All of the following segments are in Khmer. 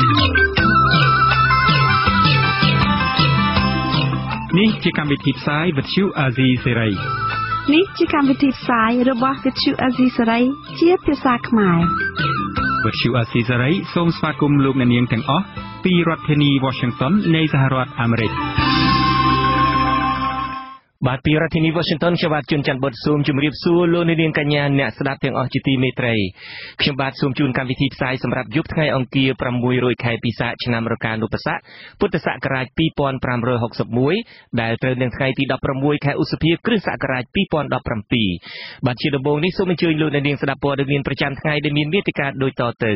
នេះជាកម្មវិធីផ្សាយវិទ្យុអាស៊ីសេរីនេះជាកម្មវិធីផ្សាយរបស់វិទ្យុអាស៊ីសេរីជាភាសាខ្មែរវិទ្យុអាស៊ីសេរីសូមស្វាគមន៍លោកអ្នកនាងទាំងអស់ពីរដ្ឋធានី Washington នៃសហរដ្ឋអាមេរិកបាទពីរដ្ឋធានី Washington ខ្ញុំបាទជួនច័ន្ទបុតស៊ូមជម្រាបសួរលោកនាងកញ្ញាអ្នកស្ដាប់ទាំងអស់ជាទីមេត្រីខ្ញុំបាទសូមជូនកម្មវិធីផ្សាយសម្រាប់យប់ថ្ងៃអង្គារ600ខែពិសាខឆ្នាំរកានុបស័កពុទ្ធសករាជ2561ដែលត្រូវនឹងថ្ងៃទី16ខែឧសភាគ្រិស្តសករាជ2017បាទជាដំបូងនេះសូមអញ្ជើញលោកនាងស្ដាប់ព័ត៌មានប្រចាំថ្ងៃដែលមានមេតិការដូចតទៅ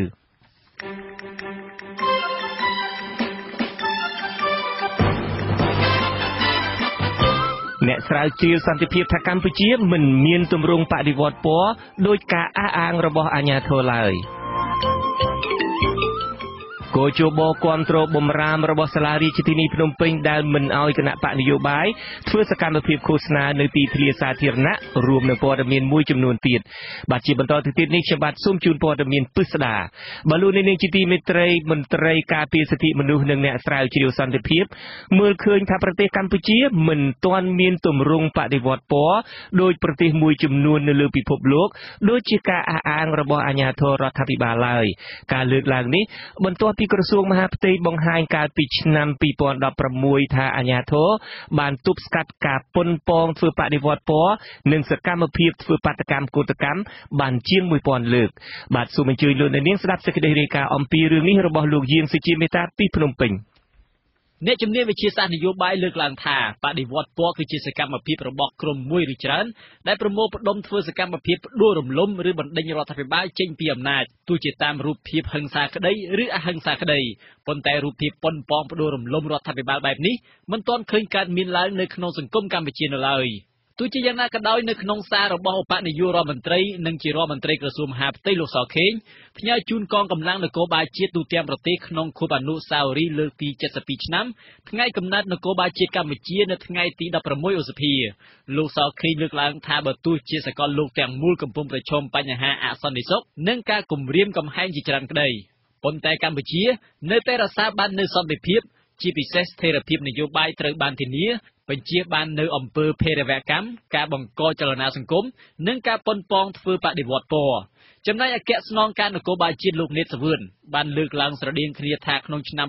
អ្នកស្រាវជ្រាវសន្តិភាពថាកម្ពុជាមិនមានទម្រង់បដិវត្តពណ៌ដោយការអះអាងរបស់អាជ្ញាធរឡើយគោជបគាំទ្របំរាមរបស់សាលារាជធានីភ្នំពេញដែលមិនអោយគណៈបកនយោបាយធ្វើសកម្មភាពឃោសនានៅទីធ្លាសាធារណៈរួមនឹងព័ត៌មានមួយចំនួនទៀតបាទជាបន្តទៅទៀតនេះខ្ញុំបាទសូមជូនព័ត៌មានពិស្ដាបាទលោកនាងជាទីមេត្រីមន្ត្រីការពារសិទ្ធិមនុស្សនិងអ្នកស្រាវជ្រាវសន្តិភាពមើលឃើញថាប្រទេសកម្ពុជាមិនទាន់មានទម្រង់បដិវត្តពណ៌ដោយប្រទេសមួយចំនួននៅលើពិភពលោកដូចជាការអះអាងរបស់អាជ្ញាធររដ្ឋាភិបាលឡើយការលើកឡើងនេះបន្ទាប់ពីក្រសួងមហាផ្ទៃបង្ហាញកាលពីឆ្នាំ2016ថាអាជ្ញាធរបានទប់ស្កាត់ការប៉ុនប៉ងធ្វើបដិវត្តពណ៌និងសកម្មភាពធ្វើបាតកម្មកោតកម្មបានជាង 1000 លើកបាទសូមអញ្ជើញលោកអ្នកនាងស្ដាប់សេចក្តីរាយការណ៍អំពីរឿងនេះរបស់លោកយាងសុជាមេតាពីភ្នំពេញអ្នកជំនាញវិទ្យាសាស្ត្រនយោបាយលើកឡើងថាបដិវត្តពណ៌គឺជាសកម្មភាពរបស់ក្រុមមួយឬច្រើនដែលប្រមូលផ្ដុំធ្វើសកម្មភាពផ្ដួលរំលំឬបណ្ដេញរដ្ឋាភិបាលចេញពីអំណាចទោះជាតាមរូបភាពហិង្សាក្តីឬអហិង្សាក្តីប៉ុន្តែរូបភាពប៉ុនប៉ងផ្ដួលរំលំរដ្ឋាភិបាលបែបនេះមិនទាន់ឃើញកើតមានឡើងនៅក្នុងសង្គមកម្ពុជានៅឡើយទោះជាយ៉ាងណាក៏ដោយនៅក្នុងសាររបស់ឧបនាយករដ្ឋមន្ត្រីនិងជារដ្ឋមន្ត្រីក្រសួងមហាផ្ទៃលោកសខេងផ្ញើជូនកងកម្លាំងនគរបាលជាតិទូទាំងប្រទេសក្នុងខួបអនុស្សាវរីយ៍លើកទី72ឆ្នាំថ្ងៃកំណើតនគរបាលជាតិកម្ពុជានៅថ្ងៃទី16ឧសភាលោកសខេងលើកឡើងថាបើទោះជាសកលលោកទាំងមូលកំពុងប្រឈមបញ្ហាអសន្តិសុខនិងការគំរាមកំហែងជាច្រើនក្តីប៉ុន្តែកម្ពុជានៅតែរក្សាបាននូវសន្តិភាពជាពិសេសស្ថិរភាពនយោបាយត្រូវបានធានាបញ្ជាបាននៅអំពើភេរវកម្មការបង្កចលនាសង្គមនិងការប៉ុនប៉ងធ្វើបដិវត្តពណ៌ចំណែកអគ្គស្នងការនគរបាលជាតិលោកនេតសវឿនបានលើកឡើងស្រដៀងគ្នាថាក្នុងឆ្នាំ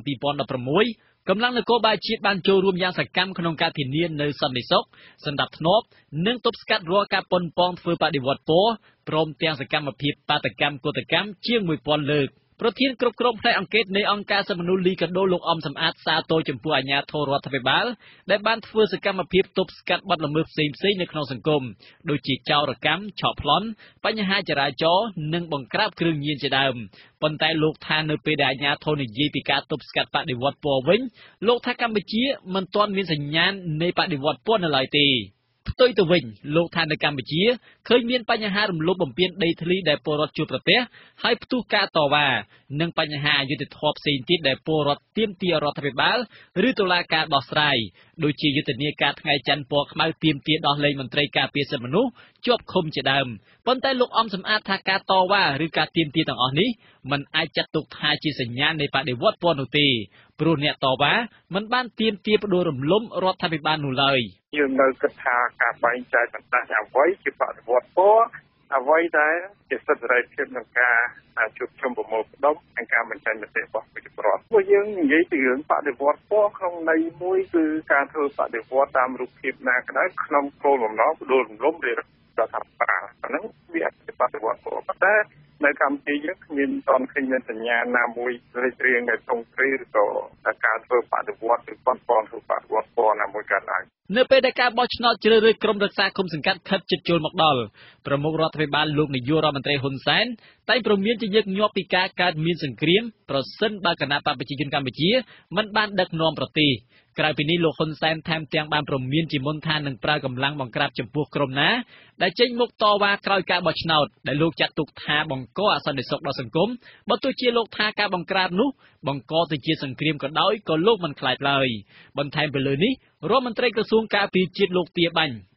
2016កម្លាំងនគរបាលជាតិបានចូលរួមយ៉ាងសកម្មក្នុងការធានានៅសន្តិសុខសណ្ដាប់ធ្នាប់និងទប់ស្កាត់រាល់ការប៉ុនប៉ងធ្វើបដិវត្តពណ៌ព្រមទាំងសកម្មភាពបាតកម្មកោតកម្មជាង 1000 លើកប្រធានគ្រប់គ្រងផ្នែកអង្គការនៃអង្គការសិទ្ធិមនុស្សលីកាដូលោកអំសំអាតសាទរចំពោះអាជ្ញាធររដ្ឋាភិបាលដែលបានធ្វើសកម្មភាពទប់ស្កាត់បទល្មើសផ្សេងៗនៅក្នុងសង្គមដូចជាចោរកម្មឆក់ប្លន់បញ្ហាចរាចរណ៍និងបង្ក្រាបគ្រឿងញៀនជាដើមប៉ុន្តែលោកថានៅពេលដែលអាជ្ញាធរនិយាយពីការទប់ស្កាត់បដិវត្តពណ៌វិញលោកថាកម្ពុជាមិនទាន់មានសញ្ញាណនៃបដិវត្តពណ៌នៅឡើយទេផ្ទុយទៅវិញលោកថានៅកម្ពុជាឃើញមានបញ្ហារំលោភបំពានដីធ្លីដែលពលរដ្ឋជួបប្រទះហើយផ្ទុះការតវ៉ានិងបញ្ហាអយុត្តិធម៌ផ្សេងទៀតដែលពលរដ្ឋទាមទាររដ្ឋាភិបាលឬតុលាការដោះស្រាយដូចជាយុទ្ធនាការថ្ងៃច័ន្ទពណ៌ខ្មៅទាមទារដោះលែងមន្ត្រីការពារសិទ្ធិមនុស្សជាប់ឃុំជាដើមប៉ុន្តែលោកអំសំអាតថាការតវ៉ាឬការទាមទារទាំងអស់នេះមិនអាចចាត់ទុកថាជាសញ្ញានៃបដិវត្តពណ៌នោះទេព្រោះអ្នកតវ៉ាមិនបានទាមទារផ្ដួលរំលំរដ្ឋាភិបាលនោះឡើយយើងនៅគិតថាការបែងចែកបណ្ដាញអ្វីជាបដិវត្តពណ៌អ្វីដែលជាសិទ្ធិសេរីភាពក្នុងការជួបជុំប្រមូលផ្ដុំនិងការបញ្ចេញមតិរបស់ប្រជាពលរដ្ឋពួកយើងនិយាយពីរឿងបដិវត្តពណ៌ក្នុងន័យមួយគឺការធ្វើបដិវត្តតាមរូបភាពណាក៏ដោយក្នុងគោលបំណងផ្ដួលរំលំរដ្ឋាភិបាលហ្នឹងវាជាបដិវត្តពណ៌ប៉ុន្តែនៅកម្ពុជាយើងគ្មានតន់ឃើញមានសញ្ញាណាមួយលេចរៀងនៅក្នុងគ្រាឬក៏ការធ្វើបដិវត្តឬប៉ុនប៉ងធ្វើបដិវត្តពណ៌ណាមួយកើតឡើងនៅពេលដែលការបោះឆ្នោតជ្រើសរើសក្រុមរក្សាឃុំសង្កាត់ខិតជិតចូលមកដល់ប្រមុខរដ្ឋាភិបាលលោកនាយករដ្ឋមន្ត្រីហ៊ុនសែនតែងព្រមានជាញឹកញាប់ពីការកើតមានសង្គ្រាមប្រសិនបើគណៈបកប្រជាជនកម្ពុជាមិនបានដឹកនាំប្រទេសក្រៅពីនេះលោកហ៊ុនសែនថែមទាំងបានព្រមានជាមុនថានឹងប្រើកម្លាំងបង្ក្រាបចំពោះក្រុមណាដែលចេញមុខតវ៉ាក្រោយការបោះឆ្នោតដែលលោកចាត់ទុកថាបង្កអសន្តិសុខដល់សង្គមបើទោះជាលោកថាការបង្ក្រាបនោះបង្កទៅជាសង្គ្រាមក៏ដោយក៏លោកមិនខ្លាចឡើយបន្ថែមពីលើនេះរដ្ឋមន្ត្រីក្រសួងការពារជាតិលោកទាបាញ់ក៏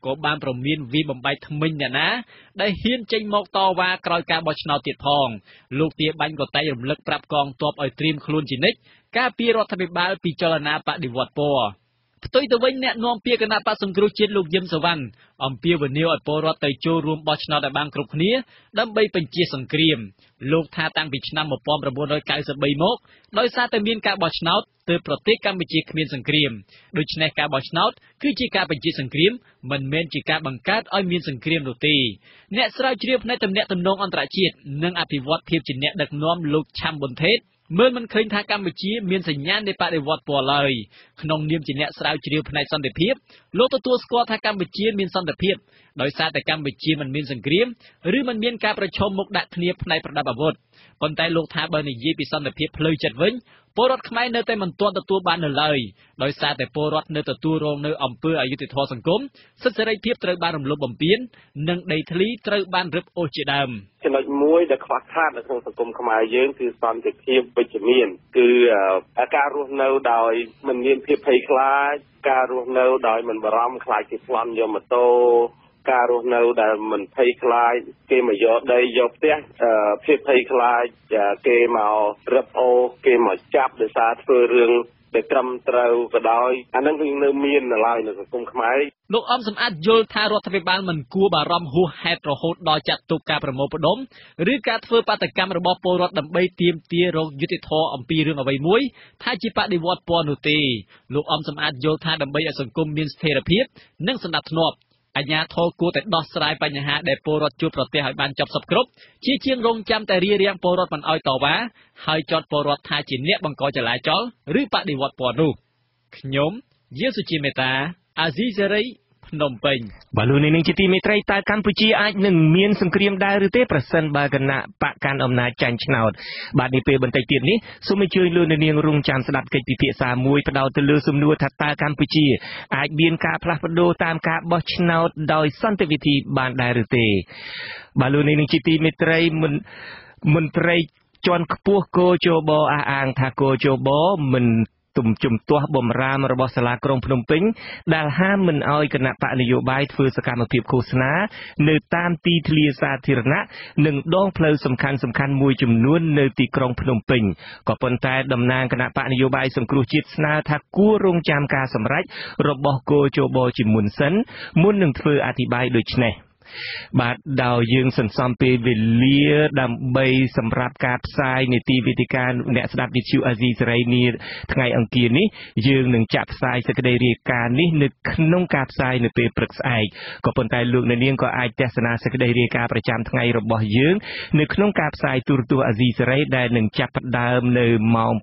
ក៏បានប្រមានវិបំបីថ្មិញអ្នកណាដែលហ៊ានចេញមកតវ៉ាក្រោយការបោះឆ្នោតទៀតផងលោកទាបាញ់ក៏តែងរំលឹកប្រាប់កងទ័ពឲ្យត្រៀមខ្លួនជានិច្ចការពាររដ្ឋាភិបាលពីចលនាបដិវត្តពណ៌ផ្ទុយទៅវិញអ្នកនាំពាក្យគណៈបក្សសង្គ្រោះជាតិលោកយឹមសវណ្ណអំពាវនាវឲ្យពលរដ្ឋទៅចូលរួមបោះឆ្នោតឲ្យបានគ្រប់គ្នាដើម្បីបញ្ជាសង្គ្រាមលោកថាតាំងពីឆ្នាំ1993មកដោយសារតែមានការបោះឆ្នោតទើបប្រទេសកម្ពុជាគ្មានសង្គ្រាមដូច្នេះការបោះឆ្នោតគឺជាការបញ្ជាសង្គ្រាមមិនមែនជាការបង្កើតឲ្យមានសង្គ្រាមនោះទេអ្នកស្រាវជ្រាវផ្នែកទំនាក់ទំនងអន្តរជាតិនិងអភិវឌ្ឍភាពជាអ្នកដឹកនាំលោកឆាំប៊ុនថេតមើលមិនឃើញថាកម្ពុជាមានសញ្ញាណនៃបដិវត្តពណ៌ឡើយក្នុងនាមជាអ្នកស្រាវជ្រាវផ្នែកសន្តិភាពលោកទទួលស្គាល់ថាកម្ពុជាមានសន្តិភាពដោយសារតែកម្ពុជាមិនមានសង្គ្រាមឬមិនមានការប្រឈមមុខដាក់គ្នាផ្នែកប្រដាប់អាវុធប៉ុន្តែលោកថាបើនិយាយពីសន្តិភាពផ្លូវចិត្តវិញពលរដ្ឋខ្មែរនៅតែមិនទាន់ទទួលបាននៅឡើយដោយសារតែពលរដ្ឋនៅទទួលរងនៅអំពើអយុត្តិធម៌សង្គមសិទ្ធិសេរីភាពត្រូវបានរំលោភបំពាននិងដីធ្លីត្រូវបានរឹបអូសជាដើមចំណុចមួយដែលខ្វះខាតនៅក្នុងសង្គមខ្មែរយើងគឺសន្តិភាពវិជ្ជមានគឺការរស់នៅដោយមិនមានភាពភ័យខ្លាចការរស់នៅដោយមិនបារម្ភខ្លាចគេប្លន់យកម៉ូតូការរស់នៅដែលមិនភ័យខ្លាចគេមកយកដីយកផ្ទះភាពភ័យខ្លាចគេមករឹបអូសគេមកចាប់ដោយសារធ្វើរឿងដែលត្រឹមត្រូវក៏ដោយអានឹងគឺនៅមាននៅឡើយនៅសង្គមខ្មែរលោកអំសំអាតយល់ថារដ្ឋាភិបាលមិនគួរបារម្ភហួសហេតុរហូតដល់ចាត់ទុកការប្រមូលផ្ដុំឬការធ្វើបាតកម្មរបស់ពលរដ្ឋដើម្បីទាមទាររកយុត្តិធម៌អំពីរឿងអ្វីមួយថាជាបដិវត្តពណ៌នោះទេលោកអំសំអាតយល់ថាដើម្បីឲ្យសង្គមមានស្ថិរភាពនិងសណ្ដាប់ធ្នាប់អាជ្ញាធរគួរតែដោះស្រាយបញ្ហាដែលពលរដ្ឋជួបប្រទះឲ្យបានចប់សពគ្រប់ជាជាងរងចាំតែរារាំងពលរដ្ឋមិនឲ្យតវ៉ាហើយចោទពលរដ្ឋថាជាអ្នកបង្កចលាចលឬបដិវត្តពណ៌នោះខ្ញុំយាសុជាមេតាអាស៊ីសេរីភ្នំពេញបលូននេះជាទីមេត្រីតើកម្ពុជាអាចនឹងមានសង្គ្រាមដែរឬទេប្រសិនបើគណៈបកកាន់អំណាចចាញ់ឆ្នោតបាទនេះពេលបន្តិចទៀតនេះសូមអញ្ជើញលោកនាងរងចាំស្ដាប់កិច្ចពិភាក្សាមួយផ្ដោតទៅលើសំណួរថាតើកម្ពុជាអាចមានការផ្លាស់ប្ដូរតាមការបោះឆ្នោតដោយសន្តិវិធីបានដែរឬទេបលូននេះជាទីមេត្រីមន្ត្រីជាន់ខ្ពស់គោជបអះអាងថាគោជបមិនជំទាស់បំរាមរបស់សាលាក្រុងភ្នំពេញដែលហាមមិនអោយគណៈបកនយោបាយធ្វើសកម្មភាពឃោសនានៅតាមទីធ្លាសាធារណៈនិងដងផ្លូវសំខាន់មួយចំនួននៅទីក្រុងភ្នំពេញក៏ប៉ុន្តែតំណាងគណៈបកនយោបាយសង្គ្រោះជាតិស្នើថាគួររងចាំការសម្រេចរបស់គោជបជាមុនសិនមុននឹងធ្វើអធិប្បាយដូចនេះបាទដោយយើងសន្សំពេលវេលាដើម្បីសម្រាប់ការផ្សាយនីតិវិទ្យាអ្នកស្ដាប់វិទ្យុអាស៊ីសេរីនាថ្ងៃអង្គារនេះយើងនឹងចាក់ផ្សាយសេចក្តីរាយការណ៍នេះនៅក្នុងការផ្សាយនៅពេលព្រឹកស្អែកក៏ប៉ុន្តែលោកអ្នកនាងក៏អាចទស្សនាសេចក្តីរាយការណ៍ប្រចាំថ្ងៃរបស់យើងនៅក្នុងការផ្សាយទូរទស្សន៍អាស៊ីសេរីដែលនឹងចាប់ផ្ដើមនៅម៉ោង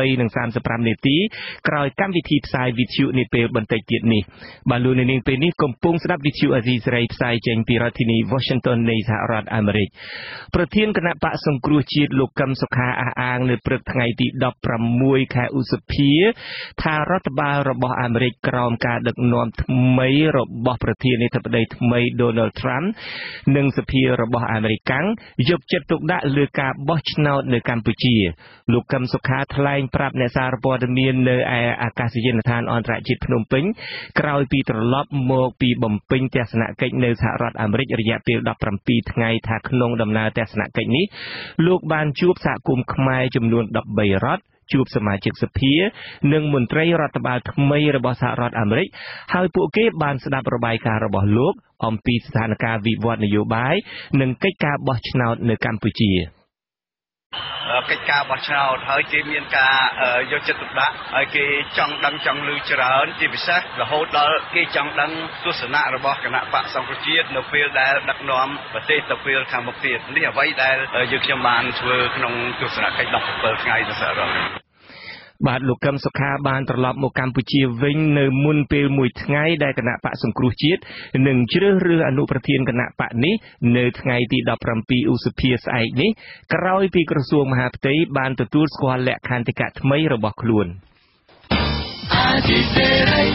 8:35 នាទីក្រោយកម្មវិធីផ្សាយវិទ្យុនាពេលបន្តិចទៀតនេះបាទលោកអ្នកនាងពេលនេះកំពុងស្ដាប់វិទ្យុអាស៊ីសេរីផ្សាយចេញពីរដ្ឋធានី Washington នៃសហរដ្ឋអាមេរិកប្រធានគណៈបកសង្គ្រោះជាតិលោកកឹមសុខាអះអាងនៅព្រឹកថ្ងៃទី16ខែឧសភាថារដ្ឋបាលរបស់អាមេរិកក្រោមការដឹកនាំថ្មីរបស់ប្រធានាធិបតីថ្មី Donald Trump និងសភារបស់អាមេរិកយកចិត្តទុកដាក់លើការបោះឆ្នោតនៅកម្ពុជាលោកកឹមសុខាថ្លែងប្រាប់អ្នកសារព័ត៌មាននៅឯអាកាសយានដ្ឋានអន្តរជាតិភ្នំពេញក្រោយពីត្រឡប់មកពីបំពេញទស្សនកិច្ចនៅសហរដ្ឋអាមេរិករយៈពេល17ថ្ងៃថាក្នុងដំណើរទស្សនកិច្ចនេះលោកបានជួបសហគមន៍ខ្មែរចំនួន13រដ្ឋជួបសមាជិកសភានិងមន្ត្រីរដ្ឋបាលថ្មីរបស់សហរដ្ឋអាមេរិកហើយពួកគេបានស្ដាប់របាយការណ៍របស់លោកអំពីស្ថានភាពវិវត្តនយោបាយនិងកិច្ចការបោះឆ្នោតនៅកម្ពុជាកិច្ចការបោះឆ្នោតហើយគេមានការយកចិត្តទុកដាក់ហើយគេចង់ដឹងចង់ឮច្រើនជាពិសេសរហូតដល់គេចង់ដឹងទស្សនៈរបស់គណៈបកសង្គ្រោះជាតិនៅពេលដែលដឹកនាំប្រទេសទៅពេលខាងមុខទៀតនេះអ្វីដែលយើងខ្ញុំបានធ្វើក្នុងទស្សនកិច្ច17ថ្ងៃទៅសហរដ្ឋបាទលោកកឹមសុខាបានត្រឡប់មកកម្ពុជាវិញនៅមុនពេលមួយថ្ងៃដែលគណៈបកសង្គ្រោះជាតិនឹងជ្រើសរើសអនុប្រធានគណៈបកនេះនៅថ្ងៃទី17ឧសភាស្អែកនេះក្រោយពីក្រសួងមហាផ្ទៃបានទទួលស្គាល់លក្ខន្តិកៈថ្មីរបស់ខ្លួន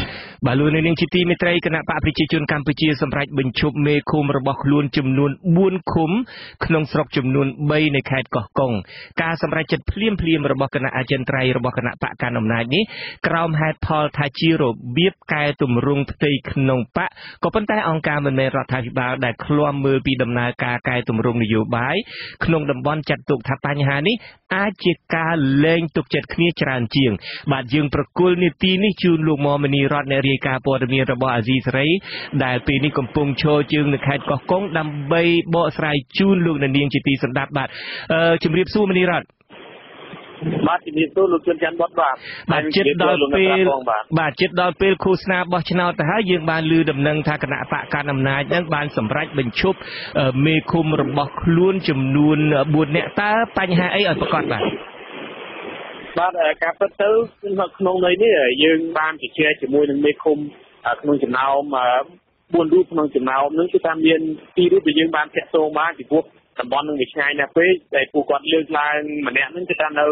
បាទលោកនាងជាទីមេត្រីគណៈបកប្រជាជនកម្ពុជាសម្រាប់បញ្ឈប់មេឃុំរបស់ខ្លួនចំនួន4ឃុំក្នុងស្រុកចំនួន3នៃខេត្តកោះកុងការសម្រេចចិត្តភ្លាមរបស់គណៈអចិន្ត្រៃយ៍របស់គណៈបកកណ្ដាលអំណាចនេះក្រោមហេតុផលថាជារបៀបកែទម្រង់ផ្ទៃក្នុងបកក៏ប៉ុន្តែអង្គការមិនមែនរដ្ឋាភិបាលដែលឃ្លាំមើលពីដំណើរការកែទម្រង់នយោបាយក្នុងតំបន់ចាត់ទុកថាបញ្ហានេះអាចជាការលែងទុកចិត្តគ្នាច្រើនជាងបាទយើងប្រគល់នីតិនេះជូនលោកមនីរដ្ឋអ្នករាយការណ៍ព័ត៌មានរបស់អាស៊ីសេរីដែលពេលនេះកំពុងឈរជើងនៅខេត្តកោះកុងដើម្បីបកស្រាយជូនលោកនាងជាទីសម្ដាប់បាទជំរាបសួរមនីរដ្ឋបាទជំរាបសួរលោកជួនច័ន្ទបាទបាទចិត្តដល់ពេលឃោសនាបោះឆ្នោតទៅហើយយើងបានឮដំណឹងថាគណៈបកកណ្ដាលអំណាចនឹងបានសម្រេចបញ្ឈប់មេឃុំរបស់ខ្លួនចំនួន4នាក់តើបញ្ហាអីឲ្យប្រកាសបាទការពិតទៅក្នុងន័យនេះយើងបានជជែកជាមួយនឹងមេឃុំក្នុងចំណោម4រូបក្នុងចំណោមនឹងគឺថាមាន2រូបដែលយើងបានតាក់ទងបានពីព្រោះតំបន់នឹងវាឆ្ងាយណាស់ពេកតែពួកគាត់លើកឡើងម្នាក់នឹងគឺថានៅ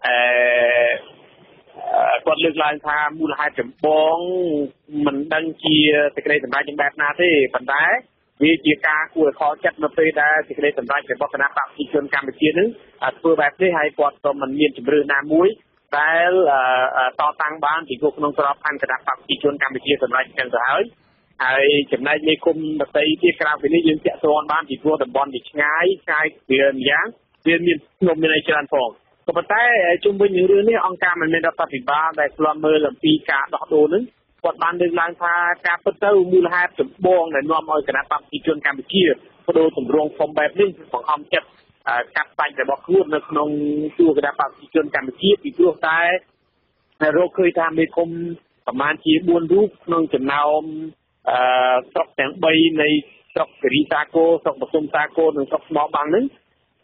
គាត់លើកឡើងថាមូលហេតុចម្បងមិនដឹងជាសេចក្តីសម្រេចយ៉ាងបែបណាទេប៉ុន្តែវាជាការគួរឲ្យខកចិត្តនៅពេលដែលសេចក្តីសម្រេចរបស់គណៈបកប្រជាជនកម្ពុជានឹងធ្វើបែបនេះហើយគាត់ក៏មិនមានជំរឿនណាមួយដែលតតាំងបានពីក្នុងក្របខ័ណ្ឌគណៈបកប្រជាជនកម្ពុជាសម្រាប់ចឹងទៅហើយចំណែកនៃគុំដតីទៀតក្រៅពីនេះយើងតាក់ទងបានពីព្រោះតំបន់វាឆ្ងាយវាម្យ៉ាងវាមានខ្ញុំមានអីច្រើនផងក៏ប៉ុន្តែជុំវិញនឹងរឿងនេះអង្គការមិនមែនរដ្ឋាភិបាលដែលស្លាប់មើលអំពីការដោះដូរនឹងគាត់បានលើកឡើងថាការពិតទៅមូលហេតុចម្បងដែលនាំឲ្យគណៈបកប្រជាជនកម្ពុជាបដូរទម្រង់ធំបែបនេះបង្ខំចិត្តកាត់សាច់របស់ខ្លួននៅក្នុងជួរគណៈបកប្រជាជនកម្ពុជាពីព្រោះតែរកឃើញថាមេឃុំប្រមាណជា4រូបក្នុងចំណោមស្រុកទាំង3នៃស្រុកគិរីសាគរស្រុកបទុមសាគរនិងស្រុកស្មោះបាំងហ្នឹង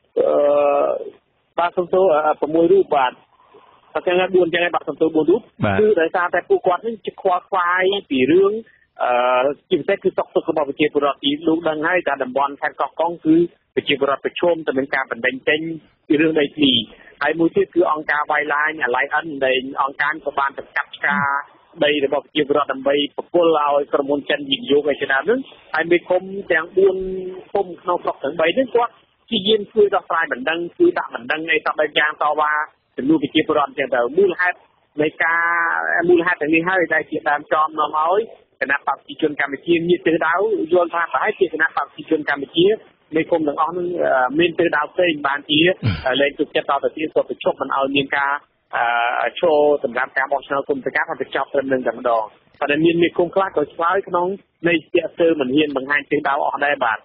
បាទសំទោ6រូបបាទតែចឹង4ចឹងបាទសំទោ4រូបគឺដោយសារតែពួកគាត់នេះជាខ្វល់ខ្វាយពីរឿងជាពិសេសគឺសុខទុក្ខរបស់ប្រជាពលរដ្ឋទីលោកដឹងហើយថាតំបន់ខេត្តកោះកុងគឺប្រជាពលរដ្ឋប្រឈមទៅនឹងការបណ្តេញចេញពីរឿងដីធ្លីហើយមួយទៀតគឺអង្គការវាយឡាញអាឡៃអិនដែលអង្គការក៏បានប្រកាសឆ្កាដីរបស់ប្រជាពលរដ្ឋដើម្បីប្រគល់ឲ្យក្រុមហ៊ុនចិនវិនិយោគឲ្យច្រើនហ្នឹងហើយមេឃុំទាំង4ឃុំក្នុងស្រុកទាំង3ហ្នឹងគាត់ជាយាមជួយដោះស្រាយបណ្ដឹងជួយដាក់បណ្ដឹងអីសពបែបយ៉ាងតវ៉ាចំនួនប្រជាពលរដ្ឋចឹងទៅមូលហេតុទាំងនេះហើយដែលជាដើមចំនាំឲ្យគណៈបកប្រជាជនកម្ពុជាមានទិសដៅយល់ថាប្រហែលជាគណៈបកប្រជាជនកម្ពុជាមេឃុំទាំងអស់នឹងមានទិសដៅផ្សេងបានជាលែងទុកចិត្តដល់ទៅទៀតក៏ប្រជុំមិនឲ្យមានការឈរសម្រាប់ការបោះឆ្នោតគុំសកាត់ហើយបញ្ចប់ត្រឹមនឹងតែម្ដងប៉ុន្តែមានមេឃុំខ្លះក៏ឆ្លើយក្នុងនៃស្ទាក់ស្ទើរមិនហ៊ានបង្ហាញទិសដៅអស់ដែរបាទ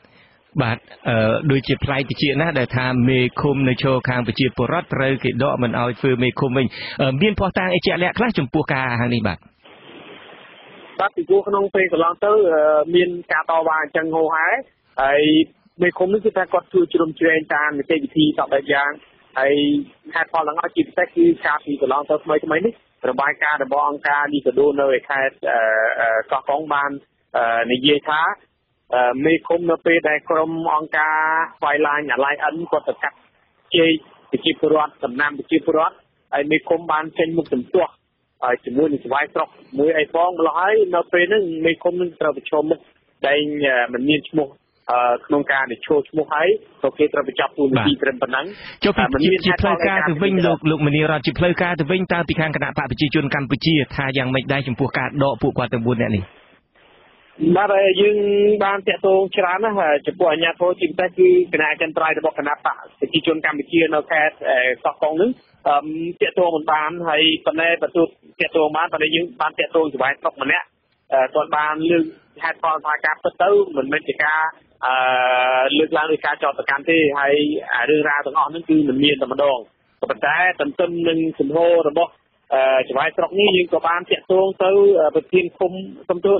ដូចជាផ្លែកតិចណាស់ដែលថាមេឃុំនៅឈរខាងប្រជាពលរដ្ឋត្រូវគេដកមិនឲ្យធ្វើមេឃុំវិញមានភស្តុតាងអីជាក់លាក់ខ្លះចំពោះការហាងនេះបាទពីព្រោះក្នុងពេលកន្លងទៅមានការតវ៉ាអញ្ចឹងហូរហែហើយមេឃុំនេះគឺថាគាត់ជួយជ្រោមជ្រែងតាមនីតិវិធីសពបែបយ៉ាងហើយហេតុផលទាំងអស់ជាពិសេសគឺការពីកន្លងទៅថ្មីនេះរបាយការណ៍របស់អង្គការលីកាដូនៅឯខេត្តកោះកុងបាននិយាយថាមេឃុំនៅពេលដែលក្រុមអង្គការវាយឡាញអាឡៃអិនគាត់ទៅកាត់ជេរប្រជាពលរដ្ឋដំណាំប្រជាពលរដ្ឋហើយមេឃុំបានចេញមុខជំទាស់ជាមួយនឹងស្វាយស្រុកមួយអីផងម្ល៉េះហើយនៅពេលហ្នឹងមេឃុំនឹងត្រូវប្រឈមមុខដែលមិនមានឈ្មោះក្នុងការដែលឈោឈ្មោះហើយក៏គេត្រូវបញ្ចប់ទូនីតិត្រឹមប៉ុណ្ណឹងចុះជាផ្លូវការទៅវិញលោកមនីរដ្ឋជាផ្លូវការទៅវិញតើពីខាងគណៈបកប្រជាជនកម្ពុជាថាយ៉ាងម៉េចដែរចំពោះការដកពួកគាត់ទាំង4នាក់នេះបាទយើងបានតាក់ទងច្រើនណាស់ចំពោះអាជ្ញាធរជាពិសេសគឺគណៈអចិន្ត្រៃយ៍របស់គណៈបកប្រជាជនកម្ពុជានៅខេត្តកោះកុងនឹងតាក់ទងមិនបានហើយប៉ុន្តែបើទូតាក់ទងបានប៉ុន្តែយើងបានតាក់ទងស្វែងស្រុកម្នាក់គាត់បានលើកហេតុផលថាការពិតទៅមិនមែនជាការលើកឡើងដោយការចោទប្រកាន់ទេហើយរឿងរ៉ាវទាំងអស់ហ្នឹងគឺមិនមានតែម្ដងក៏ប៉ុន្តែទន្ទឹមនឹងជំហររបស់ស្វែងស្រុកនេះយើងក៏បានតាក់ទងទៅប្រធានឃុំសំទោស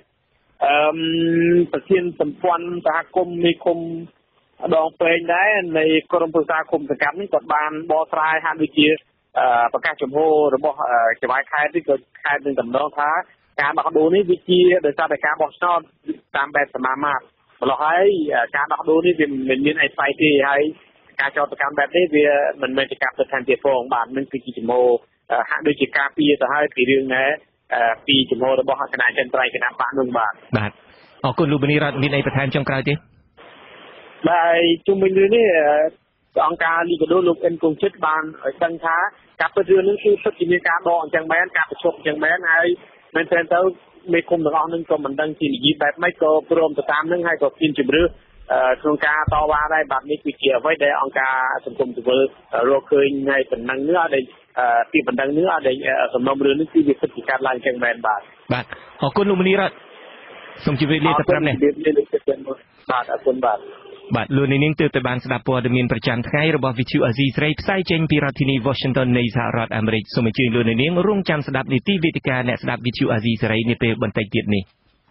ប្រធានសម្ព័ន្ធសហគមន៍មេឃុំដងពេងដែរនៃក្រុមប្រឹក្សាឃុំសង្កាត់នេះគាត់បានបកស្រាយហាក់ដូចជាប្រកាសជំហររបស់ចៅហ្វាយខេត្តនេះក៏ខេត្តនឹងតម្រងថាការដោះដូរនេះវាជាដោយសារតែការបោះឆ្នោតតាមបែបសមាមាត្រម្ល៉េះហើយការដោះដូរនេះវាមិនមានអីស្អីទេហើយការចោទប្រកាន់បែបនេះវាមិនមែនជាការពិតថែមទៀតផងបាទនឹងគឺជាជំហរហាក់ដូចជាការពារទៅហើយពីរឿងពីចំហរបស់គណៈចិនត្រៃគណៈបកនោះបាទអរគុណលោកមនីរតមានអីបន្ថែមចុងក្រោយទេបាទជុំវិញរឿងនេះអង្គការលីកាដូលោកអិនកុងជិតបានឲ្យដឹងថាការពិតរឿងនេះគឺពិតជាមានការដកអញ្ចឹងមែនការប្រជុំអញ្ចឹងមែនហើយមែនទែនទៅមេគុំទាំងអស់នឹងក៏មិនដឹងជានិយាយបែបម៉េចក៏ព្រមទៅតាមនឹងហើយក៏មានជំរឿក្នុងការតវ៉ាដែរបាទនេះគឺជាអ្វីដែលអង្គការសង្គមស៊ីវិលរកឃើញថ្ងៃប៉ុណ្ណឹងនេះអត់ដែលពីប៉ុណ្ណឹងនេះអត់ដែលសំណុំរឿងនេះគឺវាពិតជាកើតឡើងអញ្ចឹងមែនបាទអរគុណលោកមនីរតសូមជម្រាបលាទៅ5នេះបាទអរគុណបាទលោកនាងទើបតែបានស្ដាប់ព័ត៌មានប្រចាំថ្ងៃរបស់ VTV អាស៊ីសេរីផ្សាយចេញពីរដ្ឋធានី Washington នៃសហរដ្ឋអាមេរិកសូមអញ្ជើញលោកនាងរងចាំស្ដាប់នីតិវេទិកាអ្នកស្ដាប់ VTV អាស៊ីសេរីនាពេលបន្តិចទៀតនេះ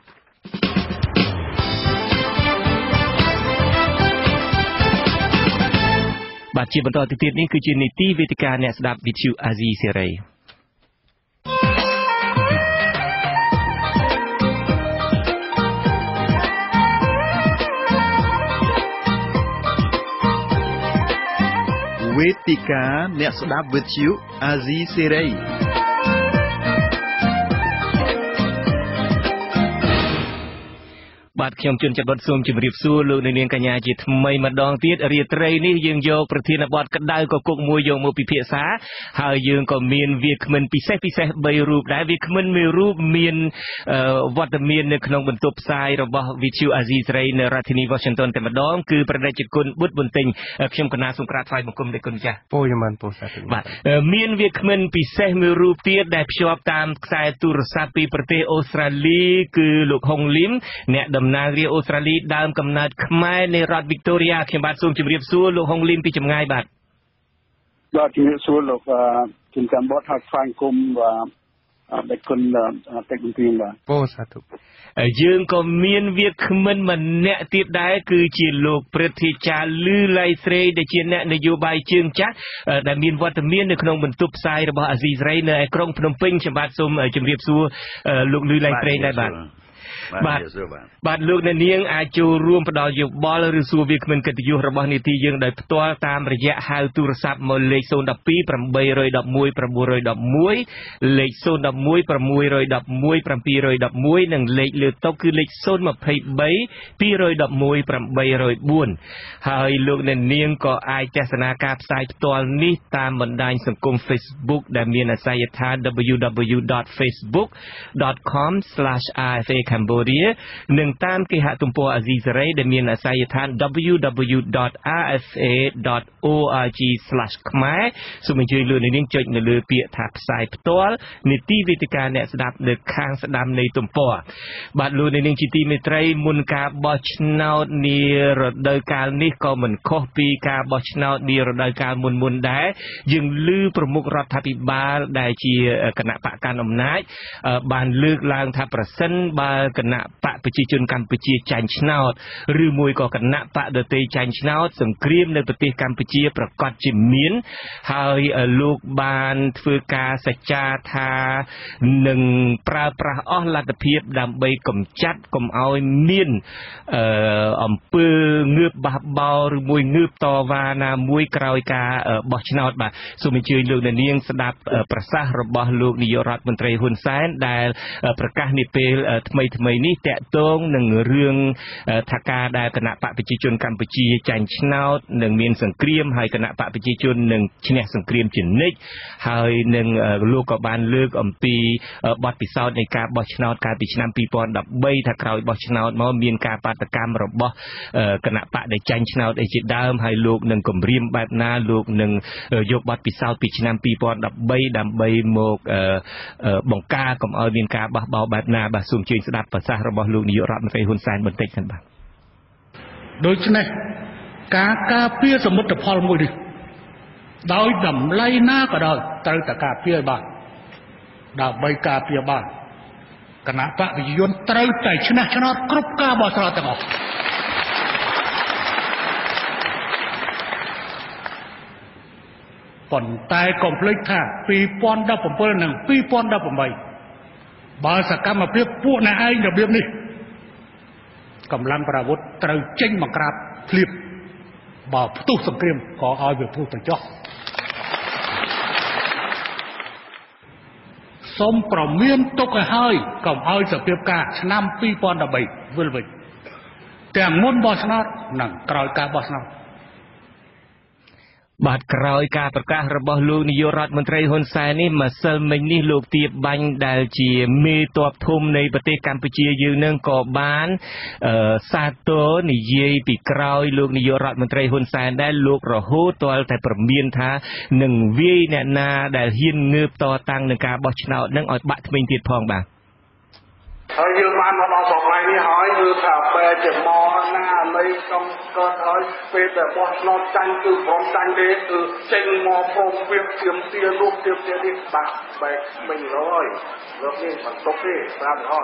ជាបន្តទៅទៀតនេះគឺជានីតិវេទិកាអ្នកស្ដាប់ VTV អាស៊ីសេរីវេទិកាអ្នកស្ដាប់វិទ្យុអាស៊ីសេរីបាទខ្ញុំជួនច័ន្ទបុត្រសូមជម្រាបសួរលោកនាងកញ្ញាជាថ្មីម្ដងទៀតរាត្រីនេះយើងយកប្រធានបទក្តៅកគុកមួយយកមកពិភាក្សាហើយយើងក៏មានវាគ្មិនពិសេស3រូបដែរវាគ្មិនមួយរូបមានវត្តមាននៅក្នុងបន្ទប់ផ្សាយរបស់ VTV អាស៊ីសេរីនៅរដ្ឋធានី Washington តែម្ដងគឺប្រដេជគុណបុត្របន្ទិញខ្ញុំកណាសូមក្រាបថ្វាយបង្គំដល់គុណចាស់ពោយមិនពោសាទបាទមានវាគ្មិនពិសេសមួយរូបទៀតដែលភ្ជាប់តាមខ្សែទូរស័ព្ទពីប្រទេសអូស្ត្រាលីគឺលោកហុងលីមអ្នកតំណាងរាជអូស្ត្រាលីដើមកំណើតខ្មែរនៃរដ្ឋ Victoria ខ្ញុំបាទសូមជម្រាបសួរលោកហុងលីមពីចម្ងាយបាទជំរាបសួរលោកជំរាបបតហើយស្វាគមន៍ដែលគុណតែគុំពីបាទពោសាទយើងក៏មានវាគ្មិនម្នាក់ទៀតដែរគឺជាលោកព្រឹទ្ធាចារ្យលឺឡៃស្រីដែលជាអ្នកនយោបាយជើងចាស់ដែលមានវត្តមាននៅក្នុងបន្ទប់ផ្សាយរបស់អាស៊ីសេរីនៅឯក្រុងភ្នំពេញខ្ញុំបាទសូមជម្រាបសួរលោកលឺឡៃស្រីដែរបាទលោកអ្នកនាងអាចចូលរួមផ្ដល់យោបល់ឬសួរវាគ្មិនកិត្តិយសរបស់នីតិយើងដោយផ្ទាល់តាមរយៈហៅទូរស័ព្ទមកលេខ012 811 911លេខ011 611 711និងលេខលើតុគឺលេខ023 211 804ហើយលោកអ្នកនាងក៏អាចទស្សនាការផ្សាយផ្ទាល់នេះតាមបណ្ដាញសង្គម Facebook ដែលមានអាសយដ្ឋាន www.facebook.com/rfa Cambodia និងតាមគេហទំព័រអាស៊ីសេរីដែលមានអាសយដ្ឋាន www.rfa.org/khmer សូមអញ្ជើញលោកអ្នកនាងចុចនៅលើពាក្យថាផ្សាយផ្ទាល់នីតិវេទិកាអ្នកស្ដាប់នៅខាងស្ដាំនៃទំព័របាទលោកអ្នកនាងជាទីមេត្រីមុនការបោះឆ្នោតនារដូវកាលនេះក៏មិនខុសពីការបោះឆ្នោតនារដូវកាលមុនដែរយើងឮប្រមុខរដ្ឋាភិបាលដែលជាគណៈបកកាន់អំណាចបានលើកឡើងថាប្រសិនបើគណៈបកប្រជាជនកម្ពុជាចាញ់ឆ្នោតឬមួយក៏គណៈបកដទៃចាញ់ឆ្នោតសង្គ្រាមនៅប្រទេសកម្ពុជាប្រកាសជាមានហើយលោកបានធ្វើការសច្ចាថានឹងប្រើប្រាស់អស់លទ្ធភាពដើម្បីកម្ចាត់កុំឲ្យមានអំពើងើបបះបោរឬមួយងើបតវ៉ាណាមួយក្រោយការបោះឆ្នោតបាទសូមអញ្ជើញលោកអ្នកនាងស្ដាប់ប្រសាសន៍របស់លោកនាយករដ្ឋមន្ត្រីហ៊ុនសែនដែលប្រកាសនាពេលថ្មីនេះតាក់ទងនឹងរឿងថាការដែលគណៈបកប្រជាជនកម្ពុជាចាញ់ឆ្នោតនឹងមានសង្គ្រាមហើយគណៈបកប្រជាជននឹងឈ្នះសង្គ្រាមជានិច្ចហើយនឹងលោកក៏បានលើកអំពីបទពិសោធន៍នៃការបោះឆ្នោតកាលពីឆ្នាំ2013ថាក្រោយបោះឆ្នោតមកមានការបាតកម្មរបស់គណៈបកដែលចាញ់ឆ្នោតអីជាដើមហើយលោកនឹងគម្រាមបែបណាលោកនឹងយកបទពិសោធន៍ពីឆ្នាំ2013ដើម្បីមកបង្ការកុំឲ្យមានការបះបោរបែបណាបាទសូមជើញស្ដាប់ប្រសាសន៍របស់លោកនាយករដ្ឋមន្ត្រីហ៊ុនសែនបន្តិចសិនបាទដូច្នេះការការពារសមិទ្ធផលមួយនេះដោយតម្លៃណាក៏ដោយត្រូវតែការពារឲ្យបានដើម្បីការពារបានគណៈបកប្រជាជនត្រូវតែឈ្នះឆ្នោតគ្រប់ការបោះឆ្នោតទាំងអស់ប៉ុន្តែកុំភ្លេចថា2017និង2018បើសកម្មភាពពួកអ្នកឯងរបៀបនេះកម្លាំងប្រអាវុធត្រូវចេញមកក្រាបភ្លាមបើផ្ទុះសង្គ្រាមក៏ឲ្យវាផ្ទុះទៅចុះសូមប្រមានទុកឲ្យហើយកុំឲ្យសភាពការឆ្នាំ2013វិលវិញទាំងមុនបោះឆ្នោតនិងក្រោយការបោះឆ្នោតបាទក្រោយការប្រកាសរបស់លោកនាយករដ្ឋមន្ត្រីហ៊ុនសែននេះម្សិលមិញនេះលោកទៀបបាញ់ដែលជាមេទ័ពធំនៃប្រទេសកម្ពុជាយើងនឹងក៏បានសាទរនិយាយពីក្រោយលោកនាយករដ្ឋមន្ត្រីហ៊ុនសែនដែលលោករហូតទាល់តែប្រមានថានឹងវាយអ្នកណាដែលហ៊ានងើបតតាំងនឹងការបោះឆ្នោតនឹងឲ្យបាក់ថ្មីទៀតផងបាទហើយយើងបានមកដល់សម័យនេះហើយគឺថាពេលជាមកណានៃកំកើតហើយពេលដែលបោះឆ្នោតចាញ់គឺព្រមចាញ់ទេគឺចេញមកព្រមវាទៀមទានោះទៀមទានេះបាក់បែកមិញហើយលោកនេះបន្ទុកទេប្រាប់ហើយ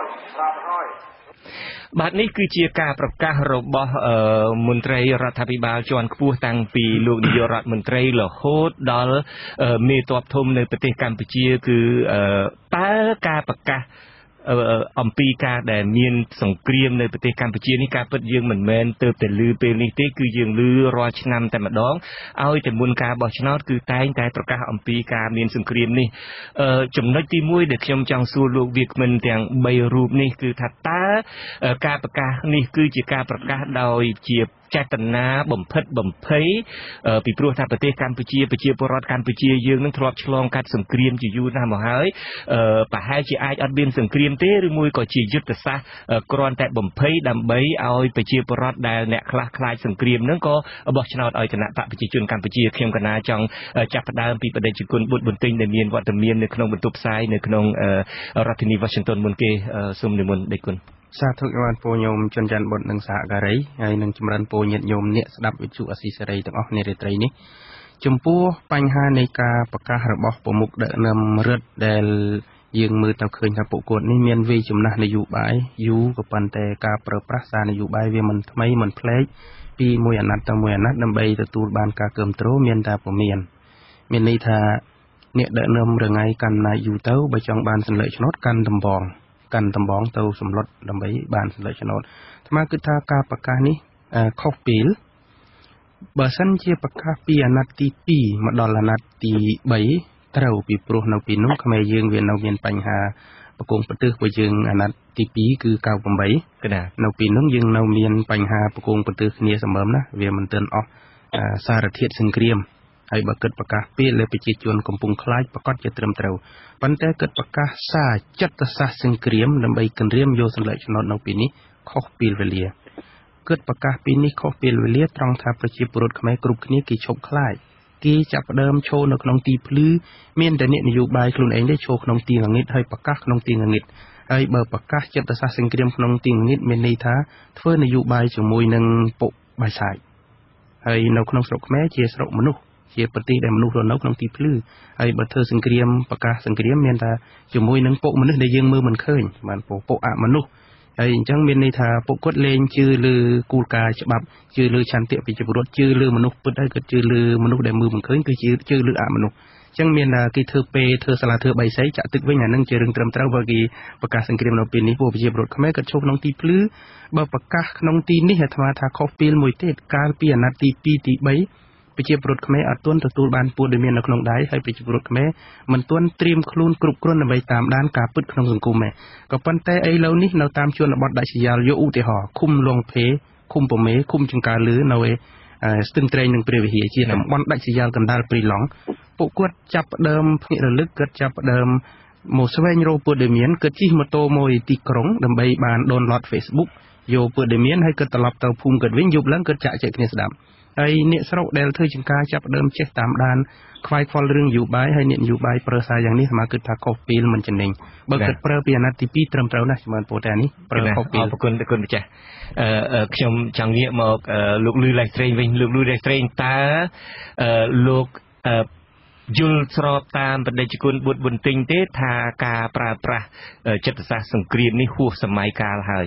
បាទនេះគឺជាការប្រកាសរបស់មន្ត្រីរដ្ឋាភិបាលជាន់ខ្ពស់តាំងពីលោកនាយករដ្ឋមន្ត្រីរហូតដល់មេទ័ពធំនៅប្រទេសកម្ពុជាគឺតើការប្រកាសអំពីការដែលមានសង្គ្រាមនៅប្រទេសកម្ពុជានេះការពិតយើងមិនមែនទៅតែលឺពេលនេះទេគឺយើងលឺរាល់ឆ្នាំតែម្ដងឲ្យតែមុនការបោះឆ្នោតគឺតែងតែប្រកាសអំពីការមានសង្គ្រាមនេះចំណុចទី1ដែលខ្ញុំចង់សួរលោកវាគ្មិនទាំង3រូបនេះគឺថាតើការប្រកាសនេះគឺជាការប្រកាសដោយជាចេតនាបំផិតបំភ័យពីព្រោះថាប្រទេសកម្ពុជាប្រជាពលរដ្ឋកម្ពុជាយើងនឹងធ្លាប់ឆ្លងកាត់សង្គ្រាមជាយូរណាស់មកហើយប្រហែលជាអាចអត់មានសង្គ្រាមទេឬមួយក៏ជាយុទ្ធសាស្ត្រគ្រាន់តែបំភ័យដើម្បីឲ្យប្រជាពលរដ្ឋដែលអ្នកខ្លះខ្លាចសង្គ្រាមនឹងក៏បោះឆ្នោតឲ្យគណៈបកប្រជាជនកម្ពុជាខ្ញុំកណាចង់ចាប់ផ្ដើមពីបដិជគុណបុត្របន្ទិញដែលមានវត្តមាននៅក្នុងបន្ទប់ផ្សាយនៅក្នុងរដ្ឋធានី Washington មុនគេសូមនិមន្តដេកគុណសាធុបានពរញោមជនច័ន្ទបុត្រនិងសហការីហើយនឹងចម្រើនពរញាតិញោមអ្នកស្ដាប់វិទ្យុអស៊ីសេរីទាំងអស់នារាត្រីនេះចំពោះបញ្ហានៃការប្រកាសរបស់ប្រមុខដឹកនាំរដ្ឋដែលយើងមើលទៅឃើញថាពួកគាត់នេះមានវិចំណាស់នយោបាយយូរក៏ប៉ុន្តែការប្រើប្រាស់សារនយោបាយវាមិនថ្មីមិនប្លែកពីមួយអាណត្តិទៅមួយអាណត្តិដើម្បីទទួលបានការគាំទ្រមានតែប្រមានន័យថាអ្នកដឹកនាំរងៃកាន់អំណាចយូរទៅបើចង់បានសន្លឹកឆ្នោតកាន់ដំបងទៅសម្លុតដើម្បីបានសន្លឹកឆ្នោតអាត្មាគិតថាការប្រកាសនេះខុសពេលបើសិនជាប្រកាសពីអាណត្តិទី2មកដល់អាណត្តិទី3ត្រូវពីព្រោះនៅពីនោះខ្មែរយើងវានៅមានបញ្ហាប្រគងប្រទេសរបស់យើងអាណត្តិទី2គឺ98កណានៅពីនោះយើងនៅមានបញ្ហាប្រគងប្រទេសគ្នាសម្បើមណាវាមិនទាន់អស់សារធាតុសង្គ្រាមហើយបើគិតប្រកាសពេលលើប្រជាជនកំពុងខ្លាចប្រកាសជាត្រឹមត្រូវប៉ុន្តែគិតប្រកាសសារចិត្តសាស្ត្រសង្គ្រាមដើម្បីគម្រាមយកសន្លឹកឆ្នោតនៅពីនេះខុសពេលវេលាគិតប្រកាសពីនេះខុសពេលវេលាត្រង់ថាប្រជាពលរដ្ឋខ្មែរគ្រប់គ្នាគេឈប់ខ្លាចគេចាប់ផ្ដើមឈរនៅក្នុងទីភ្លឺមានតែអ្នកនយោបាយខ្លួនឯងទេឈរក្នុងទីងងឹតហើយប្រកាសក្នុងទីងងឹតហើយបើប្រកាសចិត្តសាស្ត្រសង្គ្រាមក្នុងទីងងឹតមានន័យថាធ្វើនយោបាយជាមួយនឹងពុកបាយសាយហើយនៅក្នុងស្រុកខ្មែរជាស្រុកមនុស្សជាប្រទេសដែលមនុស្សរស់នៅក្នុងទីភ្លឺហើយបើធ្វើសង្គ្រាមប្រកាសសង្គ្រាមមានថាជាមួយនឹងពុកមនុស្សដែលយើងមើលមិនឃើញបានពុកអមនុស្សហើយអញ្ចឹងមានន័យថាពុកគាត់លែងជឿលើគោលការណ៍ច្បាប់ជឿលើឆន្ទៈប្រជាពលរដ្ឋជឿលើមនុស្សពិតហើយគាត់ជឿលើមនុស្សដែលមើលមិនឃើញគឺជឿលើអមនុស្សអញ្ចឹងមានគេធ្វើសាលាធ្វើបៃសីចាក់ទឹកវិញអានឹងជារឿងត្រឹមត្រូវបើគេប្រកាសសង្គ្រាមនៅពេលនេះពួកប្រជាពលរដ្ឋខ្មែរគាត់ឈប់ក្នុងទីភ្លឺបើប្រកាសក្នុងទីនេះអាត្មាថាខុសពេលមួយទៀតកាលពីអាណត្តិទី2ទី3ប្រជាពលរដ្ឋខ្មែរអត់ទាន់ទទួលបានព័ត៌មាននៅក្នុងដៃហើយប្រជាពលរដ្ឋខ្មែរមិនទាន់ត្រៀមខ្លួនគ្រប់គ្រាន់ដើម្បីតាមដានការពិតក្នុងសង្គមក៏ប៉ុន្តែឥឡូវនេះនៅតាមជនបទដាច់ស្រយាលយកឧទាហរណ៍ឃុំលងភេឃុំប្រមេឃុំចង្ការលឺនៅស្ទឹងត្រែងនិងព្រះវិហារជាតំបន់ដាច់ស្រយាលកណ្ដាលព្រីឡង់ពួកគាត់ចាប់ផ្ដើមភ្នាក់រលឹកគាត់ចាប់ផ្ដើមមកស្វែងរកព័ត៌មានគាត់ជិះម៉ូតូមកទីក្រុងដើម្បីបានដូនឡូត Facebook យកព័ត៌មានហើយគាត់ត្រឡប់ទៅភូមិគាត់វិញយប់ឡើងគាត់ចាក់ចែកគ្នាស្ដាប់ហើយអ្នកស្រុកដែលធ្វើចង្ការចាប់ដើមចេះតាមដានខ្វាយខ្វល់រឿងនយោបាយហើយអ្នកនយោបាយប្រើសារយ៉ាងនេះស្មើគិតថាខុសពេលមិនចំណេញបើគិតប្រើពីអាណត្តិទី2ត្រឹមត្រូវណាស់ជំរាបពរតែនេះប្រើខុសពេលអរគុណម្ចាស់ខ្ញុំចង់ងាកមកលោកលឺលេខស្រេងវិញលោកលឺលេខស្រេងតើលោកយល់ស្របតាមបដិជគុណបុត្របន្ទិញទេថាការប្រើប្រាស់ចិត្តសាស្ត្រសង្គ្រាមនេះហួសសម័យកាលហើយ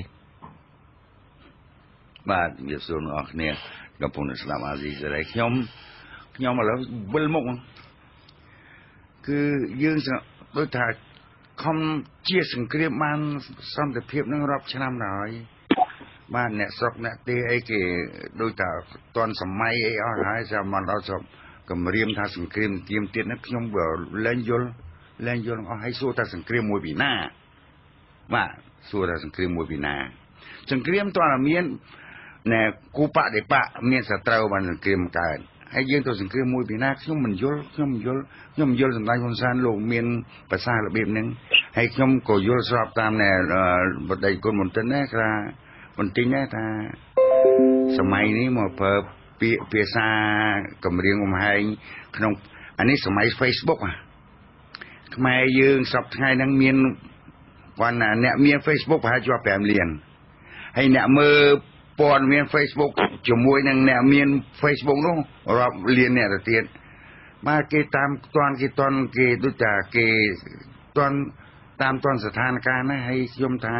បាទជំរាបសួរអ្នកគ្នាកំពុងស្ដាប់អាស៊ីសេរីខ្ញុំឥឡូវវិលមុខគឺយើងដូចថាខំជាសង្គ្រាមបានសន្តិភាពនឹងរាប់ឆ្នាំហើយបាទអ្នកស្រុកអ្នកទេអីគេដូចថាតន់សម័យអីអស់ហើយចាំមកដល់ស្រុកគម្រាមថាសង្គ្រាមទៀមទៀតហ្នឹងខ្ញុំក៏លែងយល់លែងយល់ឲ្យសួរថាសង្គ្រាមមួយពីណាបាទសួរថាសង្គ្រាមមួយពីណាសង្គ្រាមតើមានណែគូបដិបកមានសត្រូវបានសង្គ្រាមកើតហើយយើងទៅសង្គ្រាមមួយពីណាខ្ញុំមិនយល់សម្ដេចហ៊ុនសែនលោកមានភាសារបៀបហ្នឹងហើយខ្ញុំក៏យល់ស្របតាមណែបដិគុណមន្ទិនណាថាបន្តិចណាថាសម័យនេះមកប្រើពាក្យភាសាកម្រៀងកំហែងក្នុងអានេះសម័យ Facebook ខ្មែរយើងសពថ្ងៃហ្នឹងមានគាត់ណាអ្នកមាន Facebook ប្រហែលជាប់5លានហើយអ្នកមើលព័ត៌មាន Facebook ជាមួយនឹងអ្នកមាន Facebook នោះរាប់លានអ្នកទៅទៀតបាទគេតាមគេដូចថាគេតាមស្ថានភាពណាហើយខ្ញុំថា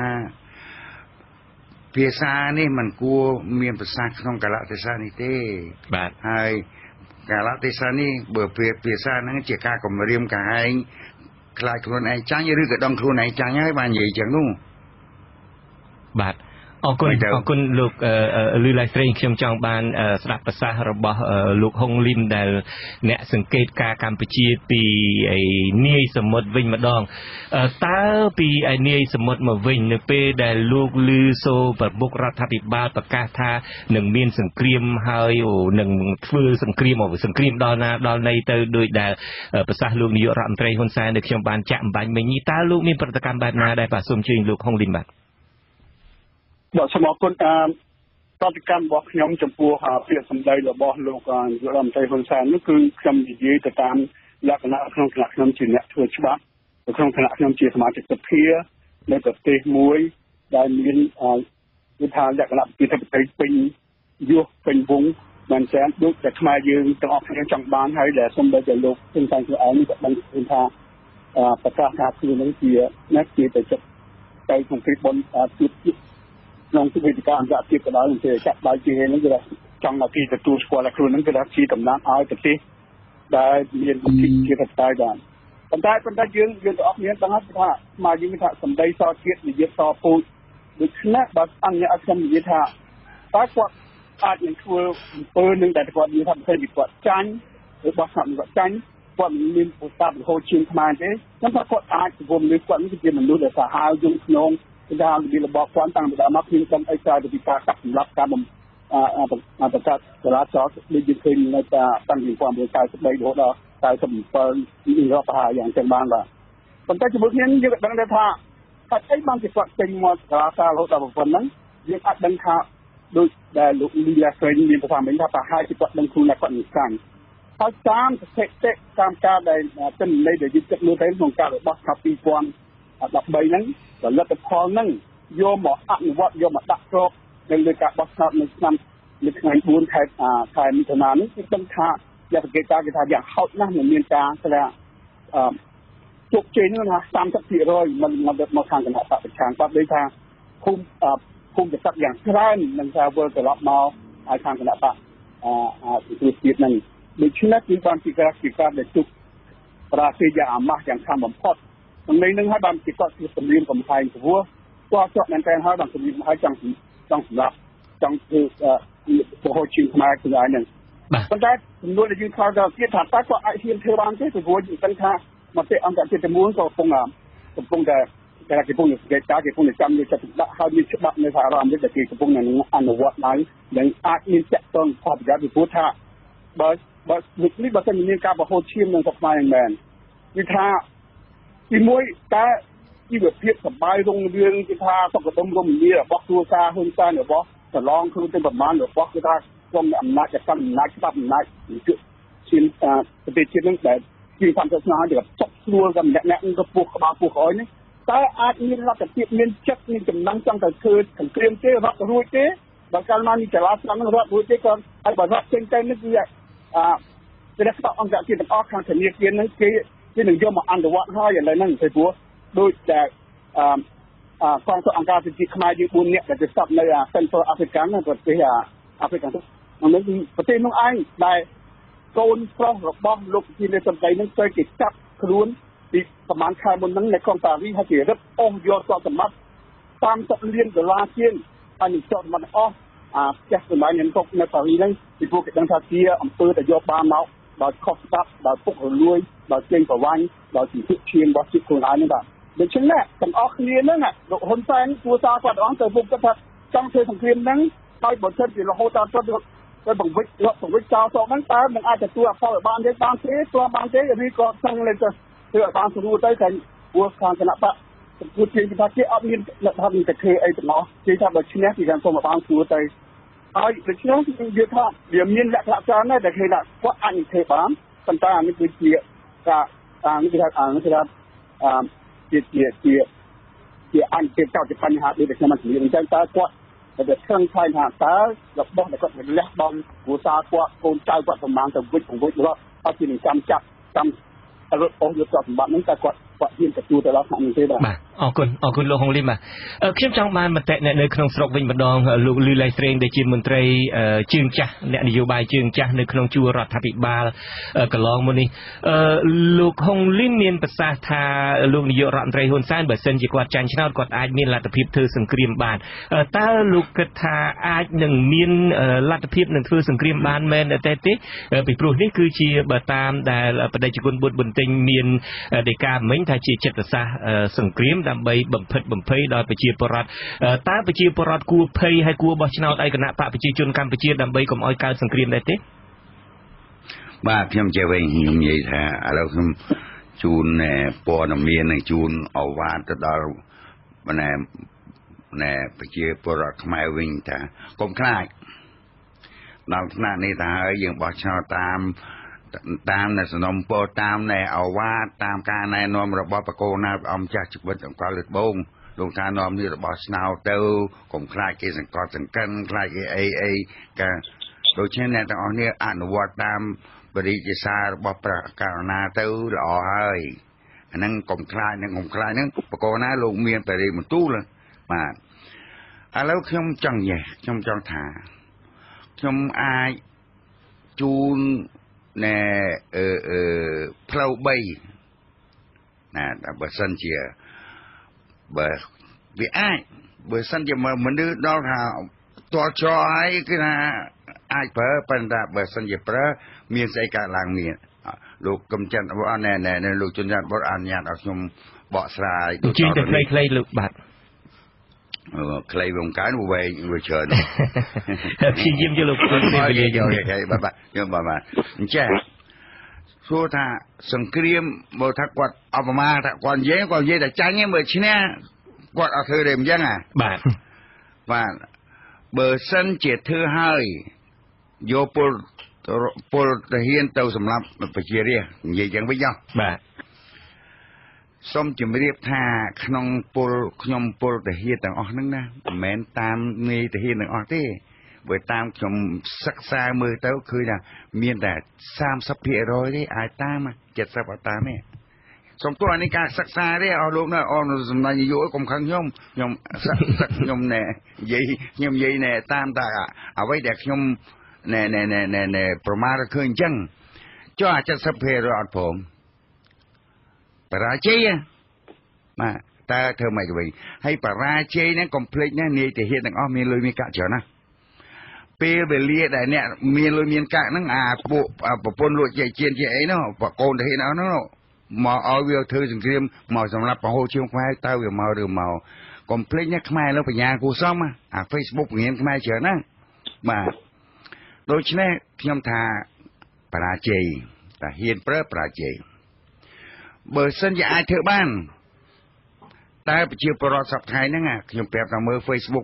ភាសានេះมันគួរមានប្រសាសន៍ក្នុងកលៈទេសៈនេះទេបាទហើយកលៈទេសៈនេះបើភាសាហ្នឹងជាការគម្រាមកំហែងខ្លាចខ្លួនឯងចាញ់ឬក៏ដឹងខ្លួនឯងចាញ់ហើយបាននិយាយចឹងនោះបាទអរគុណលោកលឺឡៃស្រីខ្ញុំចង់បានស្ដាប់ប្រសាសន៍របស់លោកហុងលីមដែលអ្នកសង្កេតការកម្ពុជាពីនាយសមុទ្រវិញម្ដងតើពីនាយសមុទ្រមកវិញនៅពេលដែលលោកលឺសូប្រមុខរដ្ឋាភិបាលប្រកាសថានឹងមានសង្គ្រាមហើយនឹងធ្វើសង្គ្រាមដល់ណាដល់ណីទៅដោយដែលប្រសាសន៍លោកនាយករដ្ឋមន្ត្រីហ៊ុនសែនដែលខ្ញុំបានចាក់អំបញ្ញមិញនេះតើលោកមានប្រតិកម្មបែបណាដែរបាទសូមជឿលោកហុងលីមបាទបាទសូមអរគុណប្រតិកម្មរបស់ខ្ញុំចំពោះពាក្យសម្ដីរបស់លោកនាយករដ្ឋមន្ត្រីហ៊ុនសែននោះគឺខ្ញុំនិយាយទៅតាមលក្ខណៈក្នុងគណៈខ្ញុំជាអ្នកធ្វើច្បាប់ក្នុងគណៈខ្ញុំជាសមាជិកសភានៅប្រទេសមួយដែលមានគឺថាលក្ខណៈប្រជាធិបតេយ្យពេញវងមែនទែនដូចតែខ្មែរយើងទាំងអស់គ្នាចង់បានហើយដែលសូម្បីតែលោកហ៊ុនសែនខ្លួនឯងក៏បានឃើញថាប្រកាសថាខ្លួននឹងជាអ្នកជាទៅចិត្តទៅក្នុងពីបុណ្យទៀតក្នុងវេទិកាអន្តរជាតិក៏ដោយតែចាក់ដៃជាហ្នឹងគឺថាចង់មកពីទទួលស្គាល់តែខ្លួនហ្នឹងគឺថាជាតំណាងឲ្យប្រទេសដែលមានវិធីជាតតែបានប៉ុន្តែយើងទាំងអស់គ្នាដឹងថាមកយើងថាសម្ដីសជាតិនិយាយសពូជដូច្នេះបើអញ្ញឲ្យខ្ញុំនិយាយថាតើគាត់អាចនឹងធ្វើអំពើនឹងដែលគាត់និយាយថាផ្សេងពីគាត់ចាញ់ឬបោះឆ្នោតគាត់ចាញ់គាត់មិនមានប្រសាទរហូតជាងខ្មែរទេខ្ញុំថាគាត់អាចធ្វើមនុស្សគាត់គឺជាមនុស្សដែលសាហាវយងក្នុងគឺថារបៀបរបស់គាត់តាំងពីដើមមកខ្ញុំខ្ញុំអីក្រៅពីការកាត់សម្លាប់ការប្រកាសចរាចរណ៍ដូចយើងឃើញនៅតាំងពី1993រហូតដល់97នេះរាប់ប្រហែលយ៉ាងចឹងបានបាទប៉ុន្តែជាមួយគ្នាយើងក៏ដឹងដែរថាហេតុអីបានជាគាត់ចេញមកសាលារហូតដល់ប៉ុណ្ណឹងយើងអាចដឹងថាដូចដែលលោកលីឡាស្រីមានប្រសាសន៍មិញថាប្រហែលជាគាត់ដឹងខ្លួនថាគាត់នឹងស្កាំហើយតាមស្ថិតិតាមការដែលទិន្នន័យដែលយើងគិតមើលទៅក្នុងការរបស់ឆ្នាំ2013ហ្នឹងផលិតផលហ្នឹងយកមកអនុវត្តយកមកដាក់គ្របនៅលើការបោះឆ្នោតនៅថ្ងៃ4ខែមិថុនានេះគឺដឹងថាយ៉ាងសង្កេតការគេថាយ៉ាងហោចណាស់មិនមានការថាជោគជ័យនោះថា 30% មិនមកខាងគណៈបកប្រឆាំងគាត់ដូចថាភូមិចិត្តយ៉ាងច្រើននឹងថាវិលត្រឡប់មកឲ្យខាងគណៈបកប្រជាជាតិហ្នឹងដូច្នេះគឺបានពីការដែលជុកប្រាជ័យយ៉ាងអាម៉ាស់យ៉ាងខាងបំផុតក្នុងនេះហើយបានជាគាត់ជាសម្រៀងកំហែងព្រោះគាត់ជាប់មែនតើហើយបានសម្រៀងហើយចង់សម្រាប់ចង់ធ្វើពហុជាខ្មែរខ្លួនឯងហ្នឹងប៉ុន្តែចំនួនដែលយើងខ្វល់ដល់ទៀតថាតើគាត់អាចហ៊ានធ្វើបានទេព្រោះយើងដឹងថាមតិអង្គការជាតិមួយក៏កំពុងតែគេកំពុងតែចាំយកចិត្តទុកដាក់ហើយមានច្បាប់នៅសហរដ្ឋអាមេរិកដែលគេកំពុងតែអនុវត្តឡើងនិងអាចមានចាក់តងផលប្រយោជន៍ពីព្រោះថាបើនេះបើមិនមានការបហូរឈាមនឹងស្រុកខ្មែរមែនគឺថាទីមួយតើជីវភាពសប្បាយរុងរឿងគឺថាសុខដុមរមនារបស់គ្រួសារហ៊ុនសែនរបស់ប្រឡងខ្លួនទៅប្រមាណរបស់គឺថាក្រុមអំណាចកម្មអំណាចច្បាប់អំណាចជាប្រទេសជាតិនឹងដែលជា30ឆ្នាំហើយក៏ចុកស្រួលกับអ្នកទៅពោះក្បាលពោះក្រោយនេះតើអាចមានលទ្ធភាពមានចិត្តមានចំណងចង់ទៅធ្វើសង្គ្រាមទេរត់រួចទេបើកាលណានេះចលាស្លាប់នឹងរត់រួចទេក៏ហើយបើរត់ចេញទៅនេះគឺគេស្ដាប់អង្គការជាតិទាំងអស់ខាងធនាគារនឹងគេនឹងយកមកអនុវត្តហើយឥឡូវហ្នឹងពីព្រោះដូចតែកងទ័ពអង្គការជាតិខ្មែរយើង4នាក់ដែលទៅស្ដាប់នៅ Central African ប្រទេសអាហ្វ្រិកខាងត្បូងនោះប្រទេសនោះឯងដែលកូនប្រុសរបស់លោកជានាយសម្ដីនឹងត្រូវគេចាប់ខ្លួនពីប្រហែលខែមុនហ្នឹងនៅក្រុងប៉ារីសហើយគេរឹបអូសយកទ្រព្យសម្បត្តិ$30 លានជាងហើយនឹងទ្រព្យសម្បត្តិអស់ផ្ទះសម្បែងនៅប៉ារីសហ្នឹងពីព្រោះគេដឹងថាជាអំពើដែលយកបានមកដោយខុសច្បាប់ដោយពុករលួយដោយចេញប្រវាញ់ដោយជំនឿឈាមរបស់ជាតិខ្លួនឯងនេះបាទដូច្នេះទាំងអស់គ្នាហ្នឹងលោកហ៊ុនសែនគួរសារគាត់អង្គទៅពុកគាត់ថាចង់ធ្វើសង្គ្រាមហ្នឹងហើយបើសិនជារហូតដល់គាត់ទៅបង្វិចចោលសោកហ្នឹងតើនឹងអាចទទួលអផលបានទេបានទេព្រមបានទេឬក៏ចង់លេងទៅធ្វើឲ្យបានស្រួលទៅតែគួរខាងគណៈបកគួរជាថាគេអត់មានលទ្ធភាពទៅធ្វើអីទាំងអស់គេថាបើឈ្នះពីខាងសូមបានស្រួលទៅហើយដូច្នេះខ្ញុំនិយាយថាវាមានលក្ខណៈច្រើនដែរដែលគេថាគាត់អាចនឹងធ្វើបានប៉ុន្តែអានេះគឺជាការនេះគេថាជាអន្តរជាតិជាបញ្ហាដូចដែលខ្ញុំបាននិយាយអញ្ចឹងតើគាត់តែខឹងខ្លាចថាតើរបស់ដែលគាត់លះបង់គ្រួសារគាត់កូនចៅគាត់ប្រមាណទៅវិចរត់អត់ជានឹងចាំរត់អស់យកទ្រព្យសម្បត្តិហ្នឹងតែគាត់ហ៊ានទទួលទៅដល់ថ្នាក់នេះទេបាទអរគុណលោកហុងលីមបាទខ្ញុំចង់បានមតិអ្នកនៅក្នុងស្រុកវិញម្ដងលោកលឺឡៃស្រេងដែលជាមន្ត្រីជើងចាស់អ្នកនយោបាយជើងចាស់នៅក្នុងជួររដ្ឋាភិបាលកន្លងមកនេះលោកហុងលីមមានប្រសាសន៍ថាលោកនាយករដ្ឋមន្ត្រីហ៊ុនសែនបើសិនជាគាត់ចាញ់ឆ្នោតគាត់អាចមានលទ្ធភាពធ្វើសង្គ្រាមបានតើលោកគិតថាអាចនឹងមានលទ្ធភាពនឹងធ្វើសង្គ្រាមបានមែនទេពីព្រោះនេះគឺជាបើតាមដែលបដិជនបុត្របន្ទិញមានដីកាមិញថាជាចិត្តសាស្ត្រសង្គ្រាមដើម្បីបំផិតបំភ័យដល់ប្រជាពលរដ្ឋតើប្រជាពលរដ្ឋគួរភ័យហើយគួរបោះឆ្នោតឲ្យគណៈបកប្រជាជនកម្ពុជាដើម្បីកុំឲ្យកើតសង្គ្រាមដែរទេបាទខ្ញុំជឿវិញខ្ញុំនិយាយថាឥឡូវខ្ញុំជូនព័ត៌មាននិងជូនអវ៉ាតទៅដល់ប្រជាពលរដ្ឋខ្មែរវិញថាកុំខ្លាចដល់ថ្នាក់នេះថាហើយយើងបោះឆ្នោតតាមនៅសំណុំពរតាមនៅអវ៉ាតតាមការណែនាំរបស់បកគោណាអំចាស់ជីវិតអង្គលើកបងលោកថានាំនេះរបស់ឆ្នោតទៅកុំខ្លាចគេសង្កត់សង្កិនខ្លាចគេអីការដូច្នេះអ្នកទាំងអស់នេះអនុវត្តតាមបរិយាសាររបស់ព្រះករុណាទៅល្អហើយអាហ្នឹងកុំខ្លាចហ្នឹងបកគោណាលោកមានបរិមន្ទូលបាទឥឡូវខ្ញុំចង់ថាខ្ញុំអាចជូនផ្លូវ3ណាបើសិនជាបើវាអាចបើសិនជាមនុស្សដល់ថាតល់ចោលហើយគឺថាអាចប្រើប៉ុន្តែបើសិនជាប្រើមានស្អីកើតឡើងមានលោកកឹមច័ន្ទបុតណែលោកជុនច័ន្ទបុតអនុញ្ញាតឲ្យខ្ញុំបកស្រាយជឿតែខ្លីៗលោកបាទខ្លីវងកើនវែងវាច្រើនព្យាយាមយកលោកពេលវេលាយកបាទខ្ញុំបាទអញ្ចឹងសួរថាសង្គ្រាមបើថាគាត់អបមាថាគាត់និយាយតែចាញ់ឯងមើលឈ្នះគាត់អត់ធ្វើទេអញ្ចឹងបាទបើសិនជាធ្វើហើយយកពលទាហានទៅសម្រាប់ប្រជារាស្ត្រនិយាយយ៉ាងវិញបាទសូមជម្រាបថាក្នុងខ្ញុំពលទាហានទាំងអស់ហ្នឹងណាមិនមែនតាមនាយទាហានទាំងអស់ទេបើតាមខ្ញុំសិក្សាមើលទៅឃើញថាមានតែ 30% ទេអាចតាម70អត់តាមទេសូមទោះអានេះការសិក្សាទេអស់លោកណាអស់សំណាញ់នយោបាយកុំខឹងខ្ញុំខ្ញុំណែខ្ញុំនិយាយណែតាមតាអ្វីដែលខ្ញុំណែប្រមាថឃើញអញ្ចឹងចុះអា 70% អត់ព្រមបរាជ័យបាទតើធ្វើម៉េចទៅវិញហើយបរាជ័យហ្នឹងកុំភ្លេចណានាយទាហានទាំងអស់មានលុយមានកាក់ច្រើនណាពេលវេលាដែលអ្នកមានលុយមានកាក់ហ្នឹងអាពួកប្រពន្ធលួចជាជាអីនោះបកូនទាហានហ្នឹងមកឲ្យវាធ្វើសង្គ្រាមមកសម្រាប់ប្រហោជើងខ្មែរតើវាមកឬមកកុំភ្លេចណាខ្មែរបញ្ញាគូសំអា Facebook ពង្រៀនខ្មែរច្រើនណាបាទដូច្នេះខ្ញុំថាបរាជ័យតែហ៊ានប្រើបរាជ័យបើសិនជាអាចធ្វើបានតែប្រជាពលរដ្ឋសប្តាហ៍ហ្នឹងខ្ញុំប្រាប់ថាមើល Facebook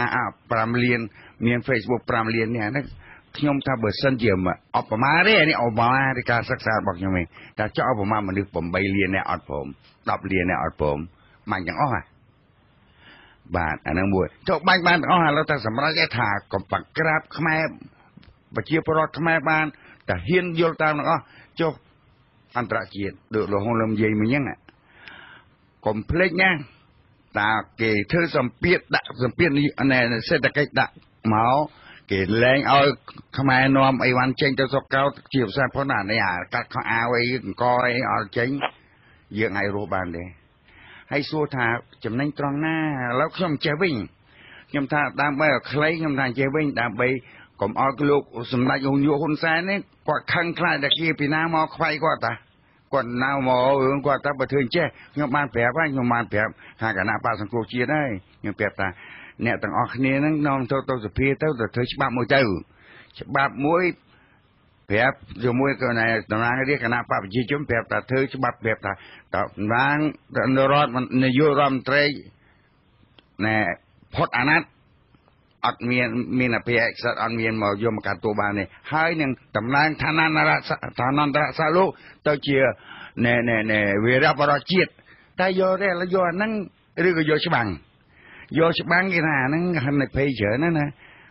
5លានមាន Facebook 5លាននេះហ្នឹងខ្ញុំថាបើសិនជាអបមាទេនេះអបមានៃការសិក្សារបស់ខ្ញុំឯងតែចោលអបមាមនុស្ស8លាននេះអត់ព្រម10លាននេះអត់ព្រមបាញ់ទាំងអស់បាទអាហ្នឹងមួយចុះបាញ់បានទាំងអស់ឥឡូវតែសម្រាប់ថាកំបាក់ក្រាបខ្មែរប្រជាពលរដ្ឋខ្មែរបានតែហ៊ានយល់តាមទាំងអស់ចុះអន្តរជាតិដូចលោកហ៊ុនលឹមនិយាយមិញហ្នឹងកុំភ្លេចណាតាគេធ្វើសម្ពាធដាក់សម្ពាធសេដ្ឋកិច្ចដាក់មកគេលែងឲ្យខ្មែរនាំអីវ៉ាន់ចេញទៅស្រុកក្រៅជាភាសាផុនអានេះកាត់ខោអាវអីអង្គអីអត់ចេញយើងអាចរស់បានទេហើយសួរថាចំណេញត្រង់ណាឥឡូវខ្ញុំចេះវិញខ្ញុំថាដើម្បីឲ្យខ្លីខ្ញុំថាចេះវិញដើម្បីកុំឲ្យលោកសម្ដេចលោកហ៊ុនសែននេះគាត់ខឹងខ្លាចតែគេពីណាមកខ្វាយគាត់តាគាត់ណៅមករឿងគាត់ថាបើធ្វើចេះខ្ញុំបានប្រាប់ហើយខ្ញុំបានប្រាប់ហាគណៈបកសង្គ្រោះជាតិហើយខ្ញុំប្រាប់ថាអ្នកទាំងអស់គ្នានឹងនាំទៅសភាទៅធ្វើច្បាប់មួយទៅច្បាប់មួយប្រាប់ជាមួយកណែតំណាងរាជគណៈបកប្រជាជនប្រាប់ថាធ្វើច្បាប់ប្រាប់ថាតំណាងរដ្ឋនាយករដ្ឋមន្ត្រីណែផុតអាណត្តិអត់មានអភិអក្សរអត់មានមកយកមកកាត់ទោសបានទេហើយនឹងតំណាងឋានន្តរសាលោកទៅជាណែវីរបុរសជាតិតែយកទេយកអាហ្នឹងឬក៏យកច្បាំងគេថាអាហ្នឹងហិននៃភ័យច្រើនណា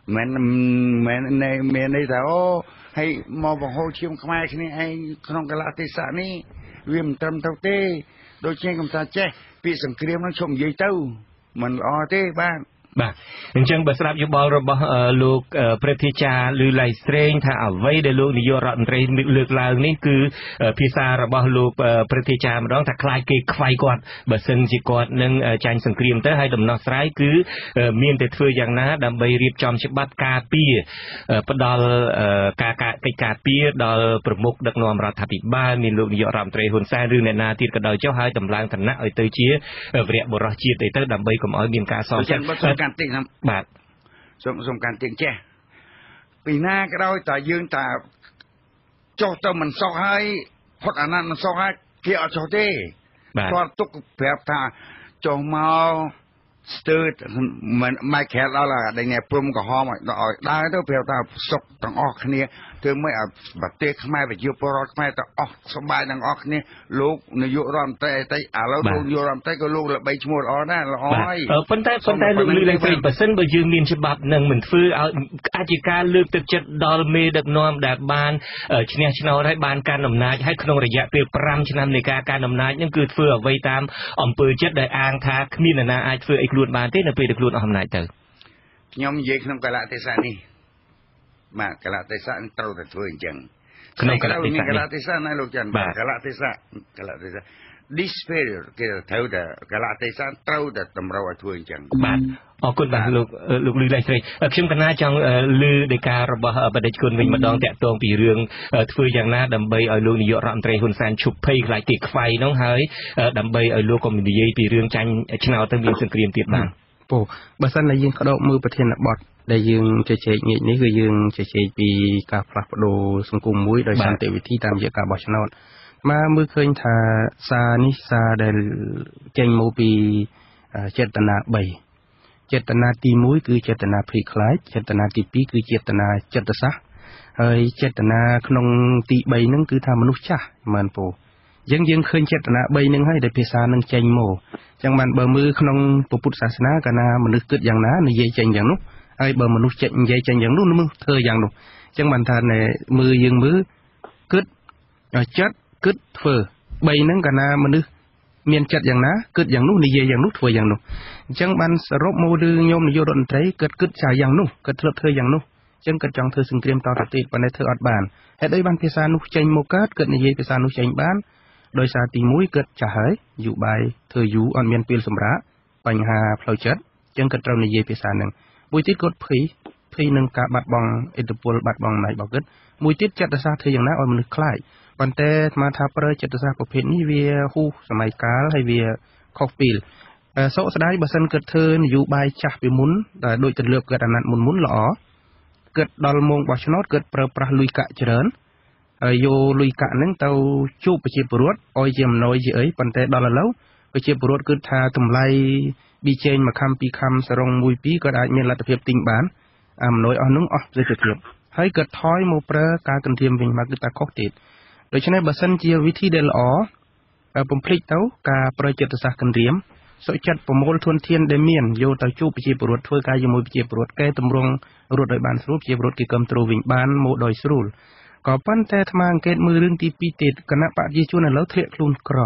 មិនន័យថាអូហើយមកបង្ហូរឈាមខ្មែរគ្នាឯងក្នុងកលៈទេសៈនេះវាមិនត្រឹមត្រូវទេដូចជាកំថាចេះពាក្យសង្គ្រាមហ្នឹងឈប់និយាយទៅមិនល្អទេបាទអញ្ចឹងបើស្ដាប់យោបល់របស់លោកព្រឹទ្ធាចារ្យឬឡៃស្រេងថាអ្វីដែលលោកនាយករដ្ឋមន្ត្រីលើកឡើងនេះគឺភាសារបស់លោកព្រឹទ្ធាចារ្យម្ដងថាខ្លាចគេខ្វាយគាត់បើសិនជាគាត់នឹងចាញ់សង្គ្រាមទៅហើយដំណោះស្រាយគឺមានតែធ្វើយ៉ាងណាដើម្បីរៀបចំច្បាប់ការពារផ្ដល់កិច្ចការពារដល់ប្រមុខដឹកនាំរដ្ឋាភិបាលមានលោកនាយករដ្ឋមន្ត្រីហ៊ុនសែនឬអ្នកណាទៀតក៏ដោយចុះហើយតម្លើងឋានៈឲ្យទៅជាវីរបុរសជាតិទៅដើម្បីកុំឲ្យមានការសងចិត្តកាន់តិចបាទសូមកាន់តិចចេះពីណាក៏ដោយតែយើងតែចុះទៅមិនសុខហើយផុតអាណត្តិមិនសុខហើយគេអត់ចុះទេគាត់ទុកប្រាប់ថាចុះមកស្ទើរមិនមកក្រែដល់ដល់នេះព្រំក្រហមឲ្យដើរទៅប្រាប់ថាសុខទាំងអស់គ្នាធ្វើមិនឲ្យប្រទេសខ្មែរប្រជាពលរដ្ឋខ្មែរទៅអស់សប្បាយទាំងអស់គ្នាលោកនាយករដ្ឋមន្ត្រីអតីតឥឡូវលោកនាយករដ្ឋមន្ត្រីក៏លោកល្បីឈ្មោះល្អដែរល្អហើយប៉ុន្តែលោកលឺឡើងព្រៃបើសិនបើយើងមានច្បាប់នឹងមិនធ្វើឲ្យអាចជាការលើកទឹកចិត្តដល់មេដឹកនាំដែលបានឈ្នះឆ្នោតហើយបានកាន់អំណាចហើយក្នុងរយៈពេល5ឆ្នាំនៃការកាន់អំណាចនឹងគឺធ្វើអ្វីតាមអំពើចិត្តដែលអាងថាគ្មាននរណាអាចធ្វើអីខ្លួនបានទេនៅពេលដែលខ្លួនអស់អំណាចទៅខ្ញុំនិយាយក្នុងកលៈទេសៈនេះបាទកលៈទេសៈត្រូវតែធ្វើអញ្ចឹងក្នុងកលៈទេសៈណាលោកចាន់កលៈទេសៈ despair គេត្រូវតែកលៈទេសៈត្រូវតែតម្រូវឲ្យធ្វើអញ្ចឹងបាទអរគុណបាទលោកលឺឡៃស្រីខ្ញុំកណាចង់លឺដីការបស់បដិជនវិញម្ដងតាក់ទងពីរឿងធ្វើយ៉ាងណាដើម្បីឲ្យលោកនាយករដ្ឋមន្ត្រីហ៊ុនសែនឈប់ភ័យខ្លាចគេខ្វាយនោះហើយដើម្បីឲ្យលោកកុំនិយាយពីរឿងចាញ់ឆ្នោតទៅមានសង្គ្រាមទៀតបាទបើសិនតែយើងក្តោបមើលប្រធានបទដែលយើងជជែកងាកនេះគឺយើងជជែកពីការផ្លាស់ប្ដូរសង្គមមួយដោយសន្តិវិធីតាមរយៈការបោះឆ្នោតមកមើលឃើញថាសារនេះសារដែលចេញមកពីចេតនា3ចេតនាទី1គឺចេតនាភ័យខ្លាចចេតនាទី2គឺចេតនាចិត្តសាស្ត្រហើយចេតនាក្នុងទី3ហ្នឹងគឺថាមនុស្សចាស់មែនពោយើងឃើញចេតនា3ហ្នឹងហើយដែលភាសានឹងចេញមកអញ្ចឹងបានបើមើលក្នុងពុទ្ធសាសនាកាលណាមនុស្សគិតយ៉ាងណានិយាយចេញយ៉ាងនោះហើយបើមនុស្សនិយាយចេញយ៉ាងនោះមនុស្សធ្វើយ៉ាងនោះអញ្ចឹងបានថាមើលយើងមើលគិតចិត្តគិតធ្វើ3ហ្នឹងកាលណាមនុស្សមានចិត្តយ៉ាងណាគិតយ៉ាងនោះនិយាយយ៉ាងនោះធ្វើយ៉ាងនោះអញ្ចឹងបានសរុបមកឬញោមនាយករដ្ឋមន្ត្រីគិតចាយ៉ាងនោះគិតធ្វើយ៉ាងនោះអញ្ចឹងគិតចង់ធ្វើសង្គ្រាមតទៅទៀតប៉ុន្តែធ្វើអត់បានហេតុអីបានភាសានោះចេញមកកើតគិតនិយាយភាសានោះចេញបានដោយសារទី1គិតចាស់ហើយយូរបាយធ្វើយូរអត់មានពេលសម្រាប់បញ្ហាផ្លូវចិត្តអញ្ចឹងគិតត្រូវនិយាយភាសាហ្នឹងមួយទៀតគាត់ភ័យនឹងការបាត់បង់ឥទ្ធិពលបាត់បង់អំណាចរបស់គិតមួយទៀតចិត្តសាស្ត្រធ្វើយ៉ាងណាឲ្យមនុស្សខ្លាចប៉ុន្តែស្មានថាប្រើចិត្តសាស្ត្រប្រភេទនេះវាហួសសម័យកាលហើយវាខុសពីសោកស្ដាយបើសិនគិតធ្វើនយោបាយចាស់ពីមុនដែលដូចទៅលើកគិតអាណត្តិមុនល្អគិតដល់ម៉ោងបោះឆ្នោតគិតប្រើប្រាស់លុយកាក់ច្រើនហើយយកលុយកាក់ហ្នឹងទៅជួបប្រជាពលរដ្ឋឲ្យជាអំណោយជាអីប៉ុន្តែដល់ឥឡូវប្រជាពលរដ្ឋគិតថាតម្លៃប៊ីចេងមួយខាំពីរខាំសរុង1 2គាត់អាចមានលទ្ធភាពទិញបានអំណោយអស់នោះអស់ប្រសិទ្ធភាពហើយគាត់ថយមកប្រើការគន្ធាមវិញមកគឺថាខុសទៀតដូច្នេះបើសិនជាវិធីដែលល្អបំភ្លេចទៅការប្រើចិត្តសាស្ត្រគន្ធាមសុខចិត្តប្រមូលធនធានដែលមានយកទៅជួបប្រជាពលរដ្ឋធ្វើការជាមួយប្រជាពលរដ្ឋកែតម្រង់រត់ឲ្យបានស្រួលប្រជាពលរដ្ឋគេគ្រប់គ្រងវិញបានមកដោយស្រួលក៏ប៉ុន្តែអាត្មាអង្កេតមើលរឿងទី2ទៀតគណៈបព្វជិជនឥឡូវធ្លាក់ខ្លួនក្រ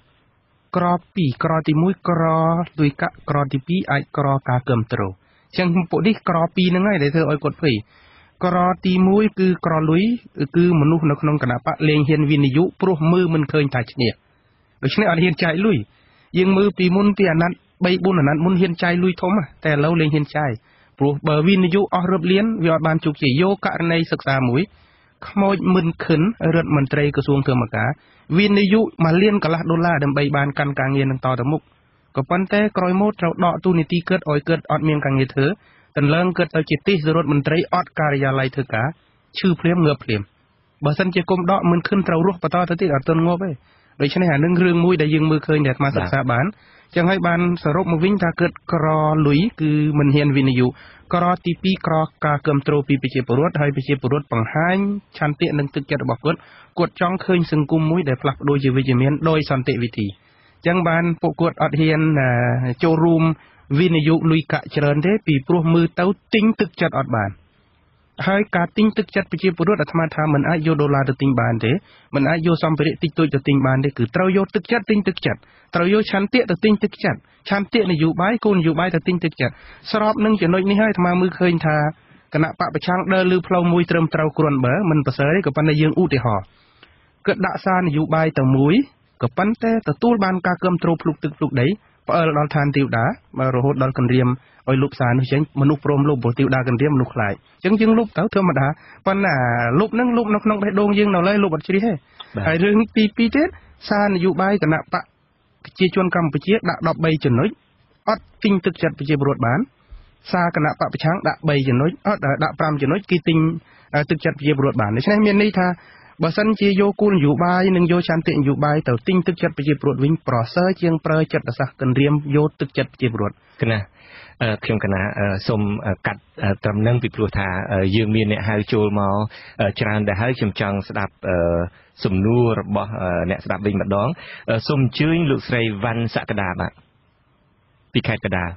2ក្រទី1ក្រលុយកាក់ក្រទី2អាចក្រការគ្រប់គ្រងអញ្ចឹងពួកនេះក្រ2ហ្នឹងហើយដែលធ្វើឲ្យគាត់ភ័យក្រទី1គឺក្រលុយគឺមនុស្សនៅក្នុងគណៈបកលេងហ៊ានវិនិយោគព្រោះមើលមិនឃើញថាឈ្នះដូច្នេះអត់ហ៊ានចាយលុយយើងមើលពីមុនពីអាណត្តិ3 4អាណត្តិមុនហ៊ានចាយលុយធំតែឥឡូវលេងហ៊ានចាយព្រោះបើវិនិយោគអស់រឹបលានវាអត់បានជោគជ័យយកករណីសិក្សាមួយខ្មោចមិនខិនរដ្ឋមន្ត្រីក្រសួងធម្មការវិនិយោគ1លានកន្លះដុល្លារដើម្បីបានកាន់ការងារនឹងតទៅមុខក៏ប៉ុន្តែក្រោយមកត្រូវដកទូនីតិគិតឲ្យគិតអត់មានការងារធ្វើតន្លើងគិតទៅជាទីសរដ្ឋមន្ត្រីអត់ការិយាល័យធ្វើការឈឺភ្លាមងើបភ្លាមបើសិនជាគុំដកមិនខិនត្រូវរស់បន្តទៅទៀតអត់ទាន់ងាប់ទេដូច្នេះអានឹងរឿងមួយដែលយើងមើលឃើញដែលអាត្មាសិក្សាបានចឹងហើយបានសរុបមកវិញថាគិតក្រលុយគឺមិនហ៊ានវិនិយោគក្រទី2ក្រការគ្រប់គ្រងពីប្រជាពលរដ្ឋហើយប្រជាពលរដ្ឋបង្ហាញឆន្ទៈនិងទឹកចិត្តរបស់គាត់ចង់ឃើញសង្គមមួយដែលផ្លាស់ប្ដូរជាវិជ្ជមានដោយសន្តិវិធីចឹងបានពួកគាត់អត់ហ៊ានចូលរួមវិនិយោគលុយកាក់ច្រើនទេពីព្រោះមើលទៅទិញទឹកចិត្តអត់បានហើយការទិញទឹកចិត្តប្រជាពលរដ្ឋអាត្មាថាមិនអាចយកដុល្លារទៅទិញបានទេមិនអាចយកសម្ភារៈតិចតួចទៅទិញបានទេគឺត្រូវយកទឹកចិត្តទិញទឹកចិត្តត្រូវយកឆន្ទៈទៅទិញទឹកចិត្តឆន្ទៈនយោបាយគោលនយោបាយទៅទិញទឹកចិត្តស្របនឹងចំណុចនេះហើយអាត្មាមើលឃើញថាគណៈបកប្រឆាំងដើរលើផ្លូវមួយត្រឹមត្រូវគ្រាន់បើមិនប្រសើរទេក៏ប៉ុន្តែយើងឧទាហរណ៍គិតដាក់សារនយោបាយទៅមួយក៏ប៉ុន្តែទទួលបានការគ្រប់គ្រងភ្លុកទឹកភ្លុកដីផ្អើលដល់ឋានទេវតាមករហូតដល់គម្រាមឲ្យលុបសារនោះចេញមនុស្សព្រមលុបព្រោះទេវតាគម្រាមមនុស្សខ្លាចអញ្ចឹងយើងលុបទៅធម្មតាប៉ុន្តែលុបនឹងលុបនៅក្នុងបេះដូងយើងនៅឡើយលុបអត់ជ្រះទេហើយរឿងទី2ទៀតសារនយោបាយគណៈបកប្រជាជនកម្ពុជាដាក់13ចំណុចអត់ទិញទឹកចិត្តប្រជាពលរដ្ឋបានសារគណៈបកប្រឆាំងដាក់3ចំណុចអត់ដាក់5ចំណុចគេទិញទឹកចិត្តប្រជាពលរដ្ឋបានដូច្នេះមានន័យថាបើសិនជាយកគោលនយោបាយនិងយកឆន្ទៈនយោបាយទៅទិញទឹកចិត្តប្រជាពលរដ្ឋវិញប្រសើរជាងប្រើចិត្តសាស្ត្រគន្រាមយកទឹកចិត្តប្រជាពលរដ្ឋគណៈខ្ញុំគណៈសូមកាត់ត្រឹមនឹងពីព្រោះថាយើងមានអ្នកហៅចូលមកច្រើនដែរហើយខ្ញុំចង់ស្ដាប់សំណួររបស់អ្នកស្ដាប់វិញម្ដងសូមអញ្ជើញលោកស្រីវ៉ាន់សក្តាបាទពីខេត្តកណ្ដាល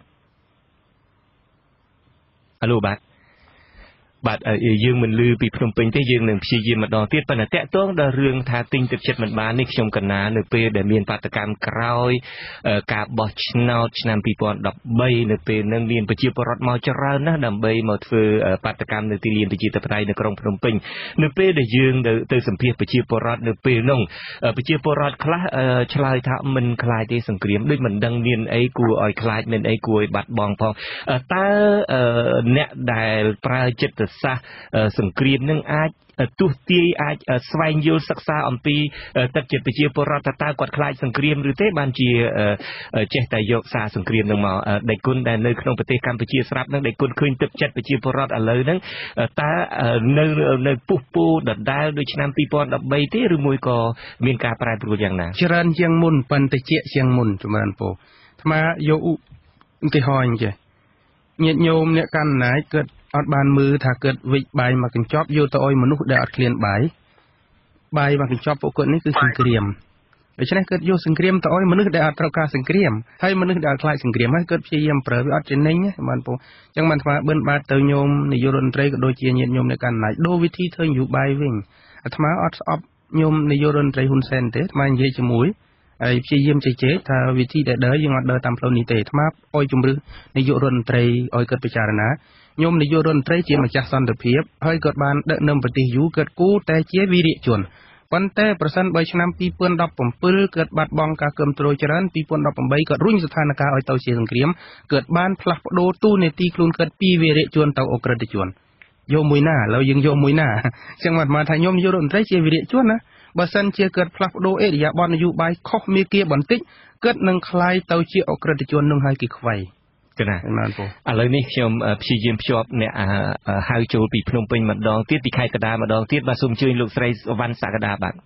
អាឡូបាទយើងមិនលឺពីភ្នំពេញទេយើងនឹងព្យាយាមម្ដងទៀតប៉ុន្តែតាក់ទងដល់រឿងថាទិញទឹកចិត្តមិនបាននេះខ្ញុំកណានៅពេលដែលមានបាតកម្មក្រោយការបោះឆ្នោតឆ្នាំ2013នៅពេលនឹងមានប្រជាពលរដ្ឋមកច្រើនណាស់ដើម្បីមកធ្វើបាតកម្មនៅទីលានប្រជាធិបតេយ្យនៅក្រុងភ្នំពេញនៅពេលដែលយើងទៅសម្ភាសប្រជាពលរដ្ឋនៅពេលនោះប្រជាពលរដ្ឋខ្លះឆ្លើយថាមិនខ្លាចទេសង្គ្រាមដូចមិនដឹងមានអីគួរឲ្យខ្លាចមានអីគួរឲ្យបាត់បង់ផងតើអ្នកដែលប្រើចិត្តសាស្ត្រសង្គ្រាមនឹងអាចទុះទាយអាចស្វែងយល់សិក្សាអំពីទឹកចិត្តប្រជាពលរដ្ឋតើគាត់ខ្លាចសង្គ្រាមឬទេបានជាចេះតែយកសារសង្គ្រាមនឹងមកដេគុណដែលនៅក្នុងប្រទេសកម្ពុជាស្រាប់នឹងដេគុណឃើញទឹកចិត្តប្រជាពលរដ្ឋឥឡូវហ្នឹងតើនៅពុះពោដដែលដូចឆ្នាំ2013ទេឬមួយក៏មានការប្រែប្រួលយ៉ាងណាច្រើនជាងមុនប៉ុន្តែជាជាងមុនចម្រើនពោអាត្មាយកឧទាហរណ៍អញ្ចឹងញាតិញោមអ្នកកាន់អំណាចគាត់អត់បានមើលថាគាត់វិចបាយមកកញ្ចប់យកទៅឲ្យមនុស្សដែលអត់ឃ្លានបាយមកកញ្ចប់ពួកគាត់នេះគឺសង្គ្រាមដូច្នេះគាត់យកសង្គ្រាមទៅឲ្យមនុស្សដែលអត់ត្រូវការសង្គ្រាមហើយមនុស្សដែលអត់ខ្លាចសង្គ្រាមហើយគាត់ព្យាយាមប្រើវាអត់ចំណេញទេបានពូអញ្ចឹងបានថ្មបិណ្ឌបាតទៅញោមនាយករដ្ឋមន្ត្រីក៏ដូចជាញាតិញោមអ្នកកាន់អំណាចដូរវិធីធ្វើនយោបាយវិញអាត្មាអត់ស្អប់ញោមនាយករដ្ឋមន្ត្រីហ៊ុនសែនទេអាត្មានិយាយជាមួយហើយព្យាយាមជជែកថាវិធីដែលដើរយើងអត់ដើរតាមផ្លូវនេះទេអាត្មាអោយជំរឿសនាយករដ្ឋមន្ត្រីឲ្យគាត់ពិចារណាញោមនាយករដ្ឋមន្ត្រីជាម្ចាស់សន្តិភាពហើយគាត់បានដឹកនាំប្រទេសយូរគាត់គូតែជាវីរៈជនប៉ុន្តែប្រសិនបើឆ្នាំ2017គាត់បាត់បង់ការគ្រប់គ្រងច្រើន2018គាត់រុញស្ថានភាពឲ្យទៅជាសង្គ្រាមគាត់បានផ្លាស់ប្ដូរទូនាទីខ្លួនគាត់ពីវីរៈជនទៅអក្រិតជនយកមួយណាឥឡូវយើងយកមួយណាអញ្ចឹងមកថាញោមនាយករដ្ឋមន្ត្រីជាវីរៈជនណាបើសិនជាគាត់ផ្លាស់ប្ដូរអេរិយាបថនយោបាយខុសមេគាបន្តិចគាត់នឹងคล้ายទៅជាអក្រិតជននឹងហើយគេខ្វៃគណាបានពូឥឡូវនេះខ្ញុំព្យាយាមភ្ជាប់អ្នកហៅចូលពីភ្នំពេញម្ដងទៀតពីខេត្តកណ្ដាលម្ដងទៀតបាទសូមអញ្ជើញលោកស្រីវ៉ាន់សក្តាបាទ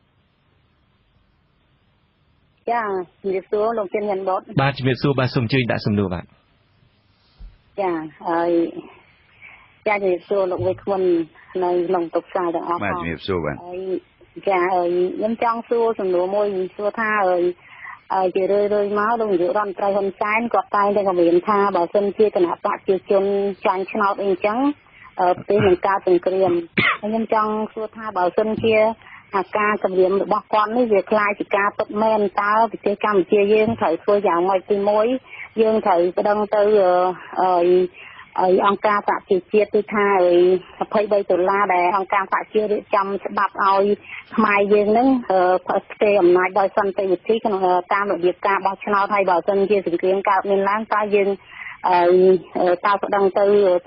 ចាជំរាបសួរលោកជំនាញបុតបាទជំរាបសួរបាទសូមអញ្ជើញដាក់សំណួរបាទចាហើយចាជំរាបសួរលោកវិក្កាមនៅក្នុងតុកផ្សាយទាំងអស់បាទជំរាបសួរបាទហើយចាខ្ញុំចង់សួរសំណួរមួយសួរថាជារឿយមកលោកនាយករដ្ឋមន្ត្រីហ៊ុនសែនគាត់តែងតែគម្រាមថាបើសិនជាគណៈបកប្រជាជនចាញ់ឆ្នោតអីអញ្ចឹងប្រទេសនឹងកើតសង្គ្រាមខ្ញុំចង់សួរថាបើសិនជាការគម្រាមរបស់គាត់នេះវាคล้ายជាការពិតមែនតើប្រទេសកម្ពុជាយើងត្រូវធ្វើយ៉ាងម៉េចទី1យើងត្រូវប្តឹងទៅអង្គការសហជីវជាតិគឺថា$23ដែលអង្គការសហជីវរៀបចំច្បាប់ឲ្យខ្មែរយើងនឹងផ្ទេរអំណាចដោយសន្តិវិធីក្នុងតាមរបៀបការបោះឆ្នោតហើយបើសិនជាសង្គ្រាមកើតមានឡើងតើយើងតើប្តឹងទៅ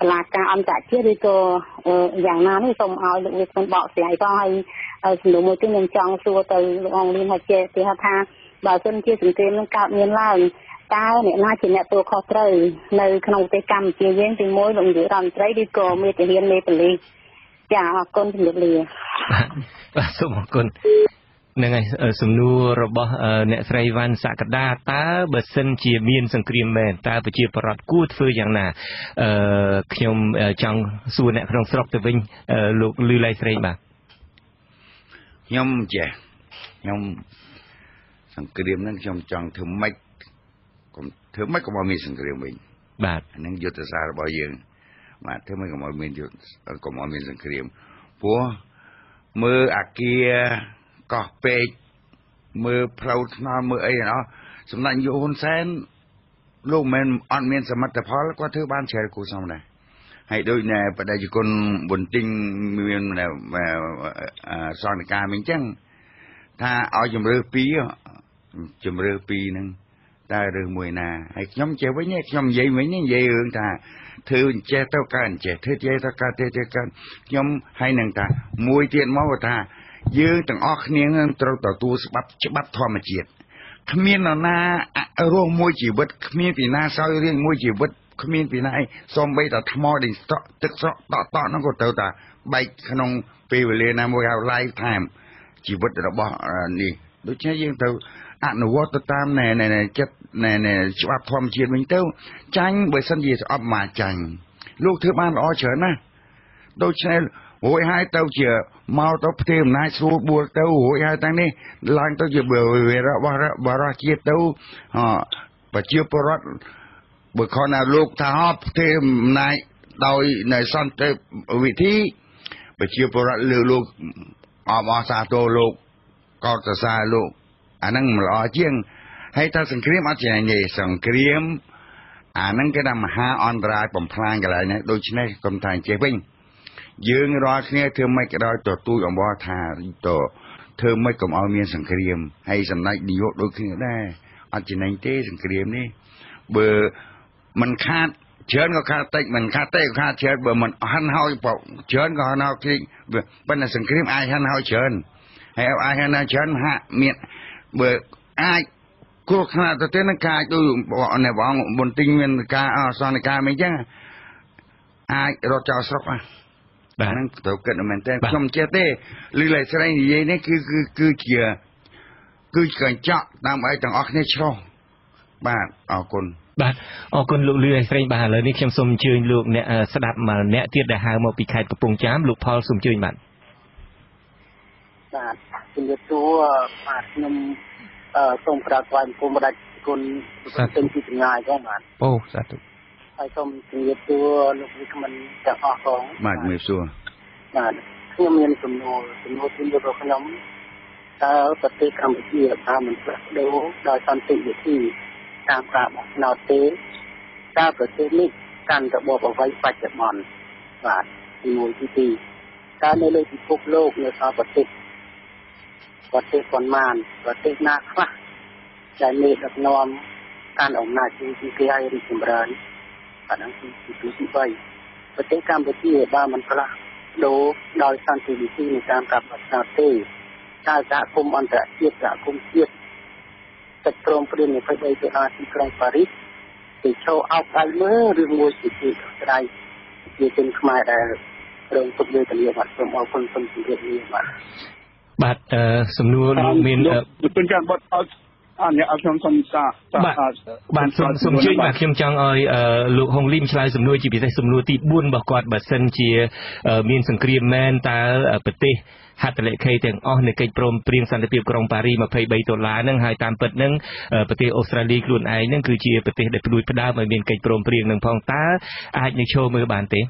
ตลาดการอันจะเชื่อด้วยตัวอย่างนั้นนี่ส่งเอาลูกวิทย์บอกเสียก็ให้สนุนมือที่ยังจังสัวตัวลองเรียนหัดเจที่หัดทางบ่าวเส้นเชื่อถึงเต็มนั่งกับเงินเล่าตาเนี่ยน่าจะเนี่ยตัวคอเตอร์ในขนมเตกรรมเกี่ยวกับมวยลงอยู่รำใจดีกว่ามีแต่เรียนในเป็นเลยจ้าคนเป็นเรียนสมกุลนั่งไงสมนูระบบเนี่ยไตรวันสักดาตาเบสเซนเจียมีนสังเกตแมนตาไปเจียปรับกูดฟื้นอย่างน่ะขยมจังส่วนเนี่ยขนมสระตัววิ่งลูกลือไลไตรมาขยมเจ้ขยมสังเกตนั่งขยมจังถึงไม่ก็มามีสังเกตวิ่งบาดนั่งยุทธศาสตร์บ่อยยังมาถึงไม่ก็มามียุทธก็มามีสังเกตพัวมืออาเกียก็เปกมือเพลาทนามือไอ้เนาะสำนักอยู่คนแสนลูกมันอ่อนเมียนสมัติพอแล้วก็เธอบ้านเชลกูสมัยให้โดยเนี่ยประเดี๋ยวคนบนติงมีเมียนสอนการเหมือนจังถ้าเอาจำเรือปีนึงได้เรือมวยนาให้ย้อมเจ้าไว้เนี่ยย้อมใหญ่ไว้เนี่ยใหญ่เอิงถ้าเธอเจ้าเท่ากันเจ้าเธอเจ้าเท่ากันเธอเจ้ากันย้อมให้หนึ่งถ้ามวยเตียนมอถ้ายืงต่างออกเนียงตรงต่อตัวฉบับทอมเจียดขมิ้นหน้าร่วงมวยจีบดขมิ้นปีหน้าซอยเรียงมวยจีบดขมิ้นปีหน้าซอมใบต่อทมอดิต่อตึกต่อนั่นก็เต่าตาใบขนมปีเวลนะมวยเอาไลฟ์ไทม์จีบดเราบอกนี่โดยเฉพาะยังเต่าอนุวัตตามในจัดในฉบับทอมเจียดมันเต่าจังเบอร์สัญญาออกมาจังลูกเธอบ้านอ๋อเฉินนะโดยเฉพาะโอ้ยให้เต่าเจียมาต่อเทียมนายสูบบัวเต่าโอ้ยให้ตั้งนี้ล้างเต่าเจียเบื่อเวรว่าเจียเต่าปัจจุบันบุคคลน่ะลูกท้าเทียมนายโดยในสันติวิธีปัจจุบันลูกออกมาซาโตลูกก็จะซาลูกอันนั้นมันล้อเจียงให้ถ้าสังเกตอาจจะยังไงสังเกตอันนั้นก็นำหาอันตรายผมพลางกันเลยนะโดยเฉพาะกรมทางเจ็บวิ่งยืงรอเนี่ยเธอไม่กระโดดตัวตู้ของบ่อทาตัวเธอไม่กลมเอาเมียนสังเกตให้สำนักดีโดยขึ้นได้อาจจะในเต้สังเกตนี่เบอร์มันคาดเชิญก็คาดเตะมันคาดเตะก็คาดเชิญเบอร์มันหันเฮาปอกเชิญก็หันเฮาที่เบอร์เป็นสังเกตไอหันเฮาเชิญให้เอาไอหันเฮาเชิญฮะเมียเบอร์ไอกูขนาดตัวเต้นกายตัวบอกเนี่ยบอกบนติงเมียนกายสอนกายไม่ใช่ไอเราจะเอาสกนั่นตัวเกิดมันแต่ชมเจเต้หรืออะไรสักอย่างนี้คือเกี่ยคือการเจาะตามไอ้ต่างออกเนี่ยชอบบ้านออกคนบ้านออกคนลูกเรือใส่บ้านเลยนี่เข้มสมชื่นลูกเนี่ยสดับมาเนี่ยเทียบได้หามาปีไข่กระปุกจ้ามลูกพอสมชื่นบ้านบ้านเป็นตัวบ้านนมส่งประกอบกรมราชกุลเป็นที่ง่ายก็บ้านโอ้สาธุไอ้ส้มเรียบตัวลูกวิทย์มันจะออกของมากไม่ชัวร์ขยมเรียนสมโนที่เรียกว่าขยมถ้าปฏิกรรมที่ทำมันดูโดยสันติวิธีตามกราบนอเต้ถ้าประเทศนี้การระบบเอาไว้ปัจจุบันว่าที่มูลที่ถ้าในโลกที่พบโลกในสาวประเทศคนมานประเทศนาคราใจเมตตานอมการออกหน้าที่เกี่ยวกับสิ่งร้ายอันนั้นคือที่ไปประเทศกัมพูชีบ้านมันพละโดยสันติวิธีในการปรับปรุงเต้ถ้าจะคุมอันตรายจะคุมเทียบจัดกรมประเด็นในประเทศที่กรุงปารีสที่โชว์เอาไปเมื่อเรื่องมวยสิทธิอะไรที่เป็นขมายได้เรื่องตุกเรื่องเรียกว่าสมเอาคนสิ่งเรียกว่าบัดสำนวนลูกมินเป็นการบัดอันนี้เอาชมสมซาบัดสมชื่อบัดเข้มจังลูกฮงลิมชลายสำนวนจีบีใส่สำนวนที่บุญบอกกอดบัดเซนเจียมีนสังเกตแมนตาปฏิหัตถ์เละเคยแต่งอ้อในเกยโปรมเปรียงสันติภาพกรุงปารีสมาเพย์ใบตัวล้านั่งหายตามเปิดนั่งประเทศออสเตรเลียกลุ่นไอนั่งคือเจียประเทศเด็กปลุยพดามาเมียนเกยโปรมเปรียงหนึ่งพองตาอาจยังโชว์มือบานเต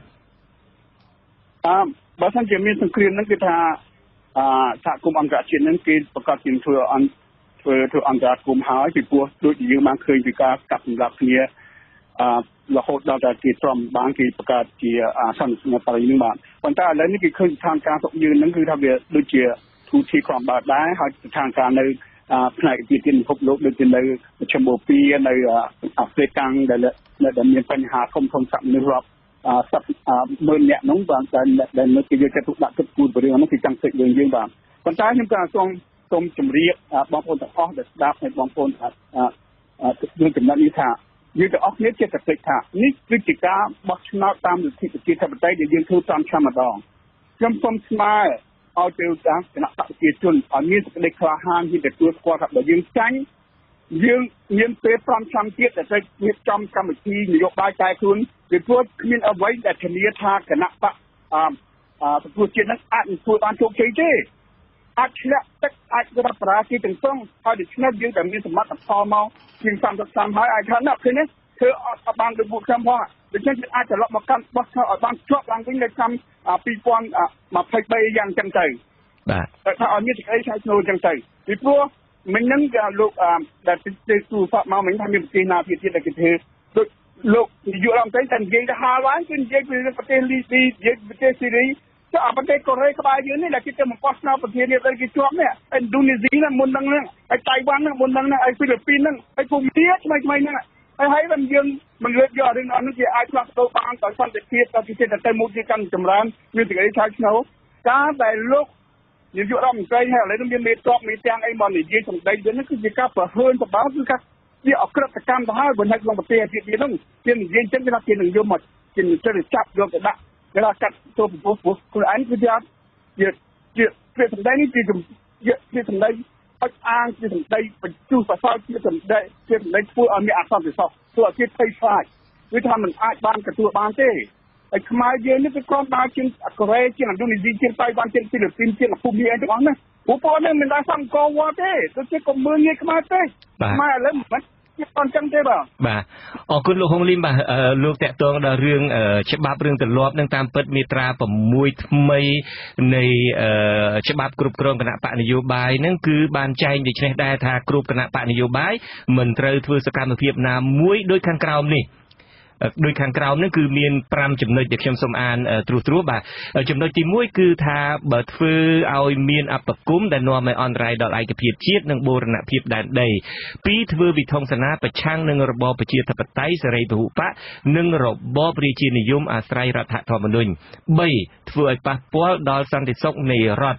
บัดสันเจียมีสังเกตนั่นคือถ้าคุมอังกฤษเช่นนั้นคือประกาศเป็นทัวร์อันตรากลุ่มหายไปปัวโดยยืมมาเคยไปการกับหลักเนี่ยเราโคตรเราจะกีดตรมบางกีประกาศกีสันนิษฐานนึงบ้างวันแต่แล้วนี่คือทางการตกยืนนั่นคือทำเดียโดยเจียทุกที่ความบาดได้หาทางการในในกีดินพบโลกโดยในชมพูปีในอัฟริกันในมีปัญหาคมสับในรอบ 10,000 អ្នកនោះបាទដែលនៅគេយកចិត្តទុកដាក់គិតគូរពីរឿងនោះគឺចង់ឃើញយើងបាទប៉ុន្តែខ្ញុំក៏សូមជម្រាបបងប្អូនទាំងអស់ដែលស្ដាប់ហើយបងប្អូនយើងចំណុចនេះថាយើងទាំងអស់គ្នាចេះតែភ្លេចថានេះគឺជាការបោះឆ្នោតតាមលទ្ធិប្រជាធិបតេយ្យដែលយើងធ្វើ5ឆ្នាំម្ដងខ្ញុំសូមស្នើឲ្យទៅតាមគណៈបកប្រជាជនឲ្យមានសេចក្តីក្លាហានที่ទទួលស្គាល់ថាបើយើងចាញ់យើងមានពេល5ឆ្នាំទៀតដែលត្រូវរៀបចំកម្មវិធីនយោបាយតែខ្លួនពីព្រោះគ្មានអ្វីដែលធានាថាគណៈបកទទួលជាតិនឹងអាចនឹងធ្វើបានជោគជ័យទេអាចឆ្លាក់ទឹកអាចរត់បរាជ័យទាំងស្រុងហើយដូច្នេះយើងតែមានសមត្ថផលមកជាង30ឆ្នាំហើយអាចថាណាឃើញទេធ្វើអត់បានដូចពួកខ្ញុំផងដូច្នេះយើងអាចត្រឡប់មកកាន់បោះឆ្នោតឲ្យបានជាប់ឡើងវិញនៅឆ្នាំ2023យ៉ាងចឹងទៅបាទតែឲ្យមានសេចក្តីឆ្លៃឆ្នូរចឹងទៅពីព្រោះមិញហ្នឹងក៏លោកដែលទៅទូរស័ព្ទមកមិញថាមានប្រទេសណាទៀតដែលគេធ្វើដូចលោកនាយករដ្ឋមន្ត្រីតែនិយាយទៅហាលហើយគឺនិយាយពីប្រទេសលីប៊ីនិយាយពីប្រទេសស៊ីរីចុះប្រទេសកូរ៉េក្បែរយើងនេះដែលគេទៅមកបោះឆ្នោតប្រធានាធិបតីគេជាប់នេះឥណ្ឌូនេស៊ីហ្នឹងមុនហ្នឹងហើយតៃវ៉ាន់ហ្នឹងមុនហ្នឹងហើយហ្វីលីពីនហ្នឹងហើយភូមាថ្មីហ្នឹងហើយបើយើងមិនលើកយករឿងនោះគេអាចផ្លាស់ប្ដូរបានដោយសន្តិភាពទៅជាទៅមុខជាកាន់ចម្រើនមានសេចក្តីឆ្លៃឆ្នូរការដែលលោកនាយករដ្ឋមន្ត្រីហើយឥឡូវមានមេតបមេទាំងអីមកនិយាយសម្ដីវិញគឺជាការប្រហើនសម្បើគឺការជាអក្រិតកម្មទៅហើយបើនៅក្នុងប្រទេសអាស៊ីទៀតហ្នឹងគេនិយាយអញ្ចឹងគេថាគេនឹងយកមកគេនឹងទៅចាប់យកទៅដាក់គេថាកាត់ទៅពពោះខ្លួនឯងគឺជាសម្ដីនេះជាសម្ដីអុចអាងជាសម្ដីបញ្ជុះប្រសើរជាសម្ដីធ្វើឲ្យមានអសន្តិសុខធ្វើឲ្យគេភ័យខ្លាចគឺថាมันអាចបានទទួលបានទេហើយខ្មែរយើងនេះគឺគ្រាន់តែជាកូរ៉េជាឥណ្ឌូនេស៊ីជាតៃវ៉ាន់ជាហ្វីលីពីនជាភូមាអីទាំងអស់ណាពួកពួកនេះមិនដែលសំកវត្តទេដូចជាកុំមើលងាយខ្មែរទេខ្មែរឥឡូវមិនអត់ចឹងទេបាទអរគុណលោកហុងលីមបាទលោកតាក់ទងដល់រឿងច្បាប់រឿងទម្លាប់នឹងតាមពិតមាត្រា6ថ្មីនៃច្បាប់គ្រប់គ្រងគណៈបកនយោបាយហ្នឹងគឺបានចែងដូច្នេះដែរថាគ្រប់គណៈបកនយោបាយមិនត្រូវធ្វើសកម្មភាពណាមួយដោយខាងក្រោមនេះដោយខាងក្រោមនេះគឺមាន5ចំណុចដែលខ្ញុំសូមអានត្រួសបាទចំណុចទី1គឺថាបើធ្វើឲ្យមានអបគមដែលនាំឲ្យអន្តរាយដល់ឯកភាពជាតិនិងបូរណភាពដែនដី2ធ្វើវិធម្មសនាប្រឆាំងនឹងរបបប្រជាធិបតេយ្យសេរីពហុបកនិងរបបរាជានិយមអាស្រ័យរដ្ឋធម្មនុញ្ញ3ធ្វើឲ្យប៉ះពាល់ដល់សន្តិសុខនៃរដ្ឋ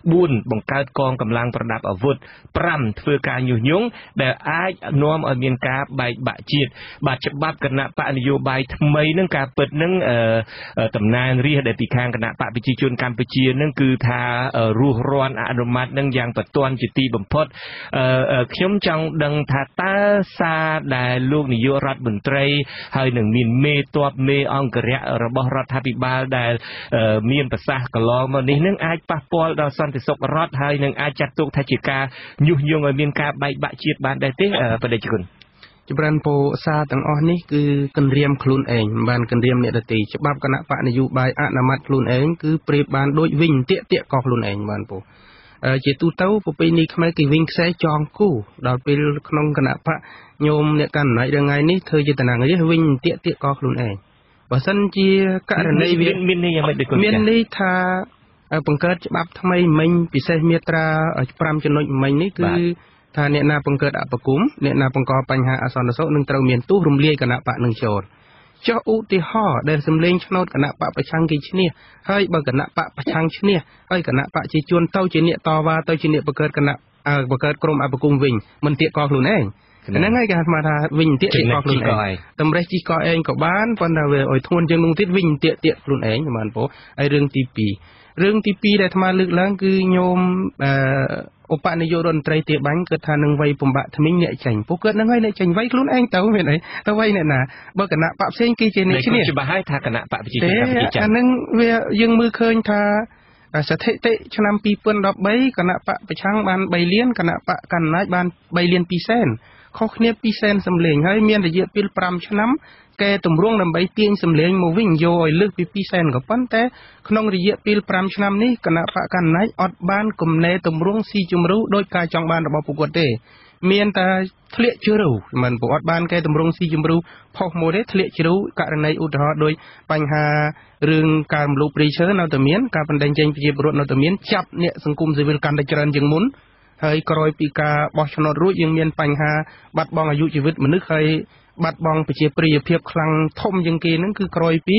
4បង្កើតកងកម្លាំងប្រដាប់អាវុធ5ធ្វើការញុះញង់ដែលអាចនាំឲ្យមានការបែកបាក់ជាតិបាទច្បាប់គណៈបកនយោបាយថ្មីនឹងការពិតនឹងតំណាងរាស្ត្រដែលពីខាងគណៈបកប្រជាជនកម្ពុជានឹងគឺថារស់រាន់អនុម័តនឹងយ៉ាងបន្ទាន់ជាទីបំផុតខ្ញុំចង់ដឹងថាតើសារដែលលោកនាយករដ្ឋមន្ត្រីហើយនឹងមានមេតបមេអង្គរៈរបស់រដ្ឋាភិបាលដែលមានប្រសាសន៍កន្លងមកនេះនឹងអាចប៉ះពាល់ដល់សន្តិសុខរដ្ឋហើយនឹងអាចចាត់ទុកថាជាការញុះញង់ឲ្យមានការបែកបាក់ជាតិបានដែរទេបដិជនចម្រើនពោសារទាំងអស់នេះគឺគម្រាមខ្លួនឯងមិនបានគម្រាមអ្នកដទៃច្បាប់គណៈបកនយោបាយអនុម័តខ្លួនឯងគឺប្រៀបបានដូចវិញតាកក៏ខ្លួនឯងបានពោជាទូទៅប្រពៃណីខ្មែរគេវិញខ្សែចងគូដល់ពេលក្នុងគណៈបកញោមអ្នកកណ្ដាលថ្ងៃនេះធ្វើជាតំណាងរាស្ត្រវិញតាកក៏ខ្លួនឯងបើសិនជាករណីវាមានន័យយ៉ាងម៉េចដូចមានន័យថាបង្កើតច្បាប់ថ្មីមិញពិសេសមាត្រា5ចំណុចមិញនេះគឺថាអ្នកណាបង្កើតអបគមអ្នកណាបង្កបញ្ហាអសន្តិសុខនឹងត្រូវមានទោសរំលាយគណៈបកនឹងចូលចុះឧទាហរណ៍ដែលសម្លេងឆ្នោតគណៈបកប្រឆាំងគេឈ្នះហើយបើគណៈបកប្រឆាំងឈ្នះហើយគណៈបកជាជួនទៅជាអ្នកតវ៉ាទៅជាអ្នកបង្កើតក្រុមអបគមវិញមិនទៀតក៏ខ្លួនឯងហ្នឹងហើយគេហៅថាវិញទៀតក៏ខ្លួនឯងតម្រេះជីក៏ឯងក៏បានប៉ុន្តែវាឲ្យធ្ងន់ជាងនោះទៀតវិញទៀតខ្លួនឯងបានពោហើយរឿងទី2ដែលអាត្មាលើកឡើងគឺញោមឧបនាយករដ្ឋមន្ត្រីទាបាញ់គិតថានឹងវ័យពំបាក់ថ្មិញអ្នកចាញ់ពួកគាត់នឹងហើយអ្នកចាញ់វ័យខ្លួនឯងទៅមានអីទៅវ័យអ្នកណាបើគណៈបកផ្សេងគេជាអ្នកឈ្នះច្បាស់ហើយថាគណៈបកប្រជាជនកម្ពុជាចាញ់អានឹងវាយើងមើលឃើញថាស្ថិតិឆ្នាំ2013គណៈបកប្រឆាំងបាន3លានគណៈបកកណ្ដាលបាន3លាន2សែនខុសគ្នា2សែនសម្លេងហើយមានរយៈពេល5ឆ្នាំកែតម្រង់ដើម្បីទាញសម្លេងមកវិញយកឲ្យលើសពី2សែនក៏ប៉ុន្តែក្នុងរយៈពេល5ឆ្នាំនេះគណៈបកកណ្ដាលអត់បានគំណែតម្រង់ស៊ីជម្រៅដោយការចង់បានរបស់ពួកគាត់ទេមានតែធ្លាក់ជ្រៅមិនពួកអត់បានកែតម្រង់ស៊ីជម្រៅផុសមកទេធ្លាក់ជ្រៅករណីឧទាហរណ៍ដោយបញ្ហារឿងការរំលោភព្រៃឈើនៅតែមានការបណ្ដេញចេញប្រជាពលរដ្ឋនៅតែមានចាប់អ្នកសង្គមស៊ីវិលកាន់តែច្រើនជាងមុនហើយក្រោយពីការបោះឆ្នោតរួចយើងមានបញ្ហាបាត់បង់អាយុជីវិតមនុស្សហើយបាត់បង់ប្រជាប្រិយភាពខ្លាំងធំជាងគេហ្នឹងគឺក្រោយពី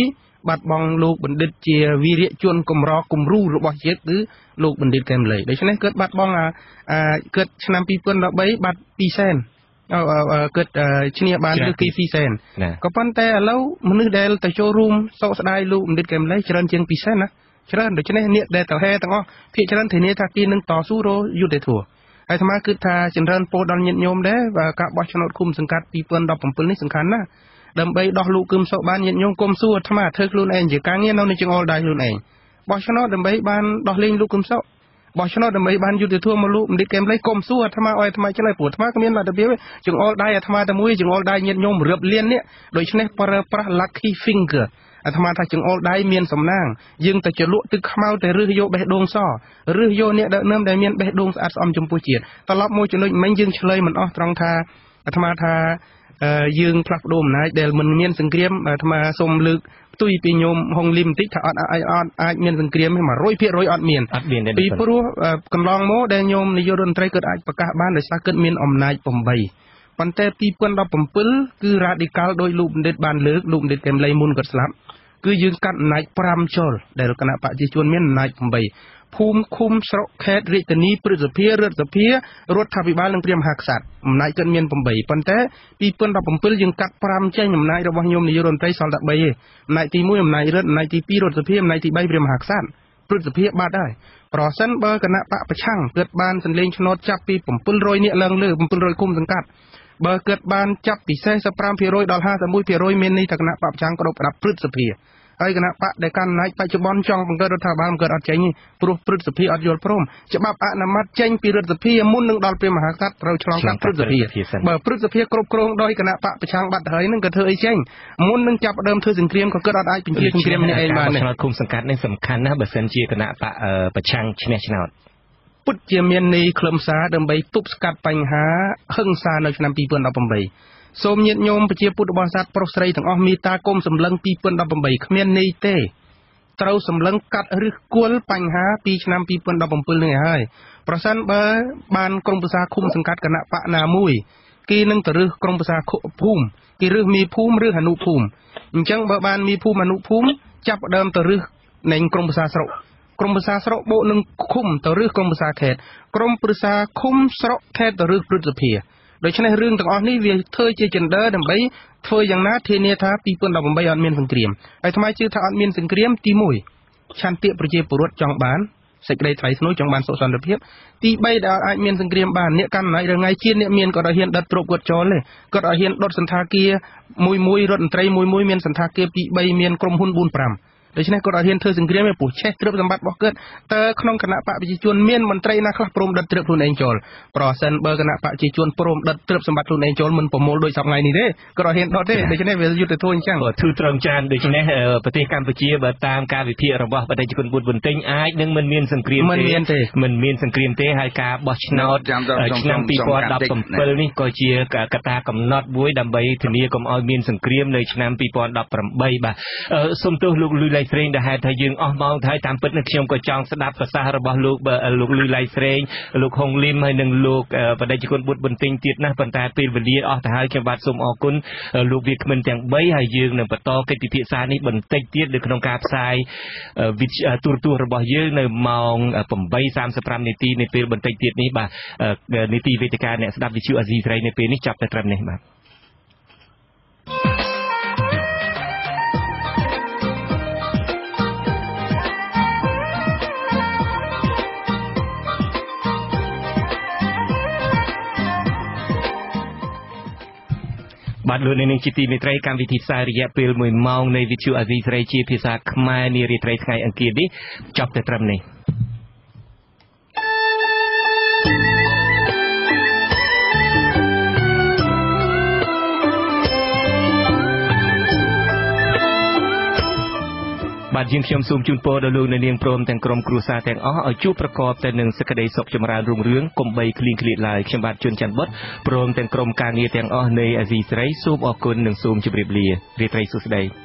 បាត់បង់លោកបណ្ឌិតជាវីរៈជនកម្រគំរូរបស់ជាតិគឺលោកបណ្ឌិតកែមលីដូច្នេះគាត់បាត់បង់គាត់ឆ្នាំ2013បាត់2សែនគាត់ឈ្នះបានឬគេ2សែនក៏ប៉ុន្តែឥឡូវមនុស្សដែលទៅចូលរួមសោកស្ដាយលោកបណ្ឌិតកែមលីច្រើនជាង2សែនណាច្រើនដូច្នេះអ្នកដែលទៅហែទាំងអស់ភាគច្រើនធានាថាគេនឹងតស៊ូរយុត្តិធម៌ហើយអាត្មាគិតថាចម្រើនពរដល់ញាតិញោមដែរvàការបោះឆ្នោតឃុំសង្កាត់2017នេះសំខាន់ណាស់ដើម្បីដោះលោកគឹមសុខបានញាតិញោមគុំសួរអាត្មាធ្វើខ្លួនឯងជាការងារនៅនឹងចង្អុលដៃខ្លួនឯងបោះឆ្នោតដើម្បីបានដោះលែងលោកគឹមសុខបោះឆ្នោតដើម្បីបានយុត្តិធម៌មកលោកបណ្ឌិតកែមលីគុំសួរអាត្មាឲ្យអាត្មាឆ្លើយព្រោះអាត្មាគ្មានលទ្ធភាពចង្អុលដៃអាត្មាតែមួយចង្អុលដៃញាតិញោមរៀបលៀននេះដូច្នេះប្រើប្រាស់ lucky finger អាត្មាថាចង្អុលដៃមានសំណាងយើងទៅចលក់ទឹកខ្មៅទៅរឹសយកបេះដូងសរឹសយកអ្នកដឹកនាំដែលមានបេះដូងស្អាតស្អំចំពោះជាតិត្រឡប់មកចំណុចមិញយើងឆ្លើយមិនអស់ត្រង់ថាអាត្មាថាយើងផ្លាស់ប្ដូរអំណាចដែលមិនមានសង្គ្រាមអាត្មាសូមលើកផ្ទុយពីញោមហុងលីមបន្តិចថាអត់អាចមានសង្គ្រាម 100% អត់មានពីព្រោះកន្លងមកដែលញោមនាយករដ្ឋមន្ត្រីគាត់អាចប្រកាសបានដោយសារគាត់មានអំណាច8ប៉ុន្តែ2017គឺរ៉ាឌីកាល់ដោយលោកបណ្ឌិតបានលើកលោកបណ្ឌិតកែមលីមុនគាត់ស្លាប់គឺយើងកាត់អំណាច5ចុលដែលគណៈបព្វជិជនមានអំណាច8ភូមិឃុំស្រុកខេត្តរាជធានីព្រឹទ្ធសភារដ្ឋសភារដ្ឋាភិបាលនិងព្រះមហាក្សត្រអំណាចគាត់មាន8ប៉ុន្តែ2017យើងកាត់5ចេញអំណាចរបស់ញោមនាយករដ្ឋមន្ត្រីសល់តែ3ទេអំណាចទី1អំណាចរដ្ឋអំណាចទី2រដ្ឋសភាអំណាចទី3ព្រះមហាក្សត្រព្រឹទ្ធសភាបាត់ហើយប្រសិនបើគណៈបកប្រឆាំងគាត់បានសន្លេងឆ្នោតចាប់ពី700នាក់ឡើងលើ700គុំសង្កាត់បើគាត់បានចាប់ពី45%ដល់51%មានន័យថាគណៈបកប្រឆាំងក៏ដកផ្ដាប់ព្រឹទ្ធសភាហើយគណៈបកដែលកាន់អំណាចបច្ចុប្បន្នចង់បង្កើតរដ្ឋាភិបាលបង្កើតអត់ចេញព្រោះព្រឹទ្ធសភាអត់យល់ព្រមច្បាប់អនុម័តចេញពីរដ្ឋសភាមុននឹងដល់ព្រះមហាក្សត្រត្រូវឆ្លងកាត់ព្រឹទ្ធសភាបើព្រឹទ្ធសភាគ្រប់គ្រងដោយគណៈបកប្រឆាំងបាត់ហើយនឹងក៏ធ្វើអីចេញមុននឹងចាប់ដើមធ្វើសង្គ្រាមក៏គាត់អត់អាចបញ្ជាសង្គ្រាមនេះឯងបានឆ្នោតគុំសង្កាត់នេះសំខាន់ណាស់បើសិនជាគណៈបកប្រឆាំងឈ្នះឆ្នោតពុតជាមានន័យខ្លឹមសារដើម្បីទប់ស្កាត់បញ្ហាហិង្សានៅឆ្នាំ2018សូមញាតិញោមប្រជាពុទ្ធបរិស័ទប្រុសស្រីទាំងអស់មេត្តាគុំសម្លឹង2018គ្មានន័យទេត្រូវសម្លឹងកាត់ឫសគល់បញ្ហាពីឆ្នាំ2017នេះហើយប្រសិនបើបានក្រុមប្រឹក្សាឃុំសង្កាត់គណៈបកណាមួយគេនឹងទៅរើសក្រុមប្រឹក្សាភូមិគេរើសមេភូមិឬអនុភូមិអញ្ចឹងបើបានមេភូមិអនុភូមិចាប់ដើមទៅរើសនៃក្រុមប្រឹក្សាស្រុកក្រុមប្រឹក្សាស្រុកបូកនឹងឃុំទៅរើសក្រុមប្រឹក្សាខេត្តក្រុមប្រឹក្សាឃុំស្រុកខេត្តទៅរើសព្រឹទ្ធសភាដូច្នេះរឿងទាំងអស់នេះវាធ្វើជា gender ដើម្បីធ្វើយ៉ាងណាធានាថា2018អត់មានសង្គ្រាមហើយថ្មជឿថាអត់មានសង្គ្រាមទី1ឆន្ទៈប្រជាពលរដ្ឋចង់បានសេចក្តីថ្លៃថ្នូរចង់បានសុខសន្តិភាពទី3ដែលអាចមានសង្គ្រាមបានអ្នកកាន់អំណាចរងៃជាតិអ្នកមានក៏ឲ្យហ៊ានដុតទ្រព្យគាត់ចោលទេគាត់ឲ្យហ៊ានដុតសន្តាគារមួយរដ្ឋមន្ត្រីមួយមានសន្តាគារ2 3មានក្រុមហ៊ុន4 5ដូច្នេះគាត់ឲ្យហ៊ានធ្វើសង្គ្រាមឯព្រោះឆេះទ្រព្យសម្បត្តិរបស់គាត់តើក្នុងគណៈបកប្រជាជនមានមន្ត្រីណាខ្លះព្រមដុតទ្រព្យខ្លួនឯងចូលប្រសិនបើគណៈបកប្រជាជនព្រមដុតទ្រព្យសម្បត្តិខ្លួនឯងចូលមិនប្រមូលដោយសពថ្ងៃនេះទេគាត់ឲ្យហ៊ានដុតទេដូច្នេះវាយុទ្ធធម៌អញ្ចឹងធឺត្រឹមចានដូច្នេះប្រទេសកម្ពុជាបើតាមការវិភាគរបស់បដិជនបុត្របន្ទិញអាចនឹងមិនមានសង្គ្រាមទេមិនមានសង្គ្រាមទេហើយការបោះឆ្នោតឆ្នាំ2017នេះក៏ជាកត្តាកំណត់មួយដើម្បីធានាកុំឲ្យមានសង្គ្រាមនៅឆ្នាំ2018បាទសូមទោសលោកលឺឡៃស្រេងដែលហេតុថាយើងអស់ម៉ោងហើយតាមពិតនេះខ្ញុំក៏ចង់ស្ដាប់ប្រសាសន៍របស់លោកលឺឡៃស្រេងលោកហុងលីមហើយនិងលោកបដិជនបុត្របន្ទិញទៀតណាស់ប៉ុន្តែពេលវេលាអស់ទៅហើយខ្ញុំបាទសូមអរគុណលោកវាគ្មិនទាំង3ហើយយើងនឹងបន្តកិច្ចពិភាក្សានេះបន្តិចទៀតនៅក្នុងការផ្សាយទូរទស្សន៍របស់យើងនៅម៉ោង 8:35 នាទីនៅពេលបន្តិចទៀតនេះបាទនីតិវេទិកាអ្នកស្ដាប់វិទ្យុអាស៊ីសេរីនៅពេលនេះចាប់តែត្រឹមនេះបាទបាទលោកនាងជាទីមេត្រីកម្មវិធីផ្សាយរយៈពេល1ម៉ោងនៃវិទ្យុអាស៊ីសេរីជាភាសាខ្មែរនារីត្រីថ្ងៃអង្គារនេះចប់តែត្រឹមនេះបាទយើងខ្ញុំសូមជូនពរដល់លោកអ្នកនាងព្រមទាំងក្រុមគ្រួសារទាំងអស់ឲ្យជួបប្រកបតែនឹងសេចក្តីសុខចម្រើនរុងរឿងកុំបីឃ្លៀងឃ្លាតឡើយខ្ញុំបាទជួនច័ន្ទបុត្រព្រមទាំងក្រុមការងារទាំងអស់នៃអាស៊ីសេរីសូមអរគុណនិងសូមជម្រាបលារាត្រីសួស្តី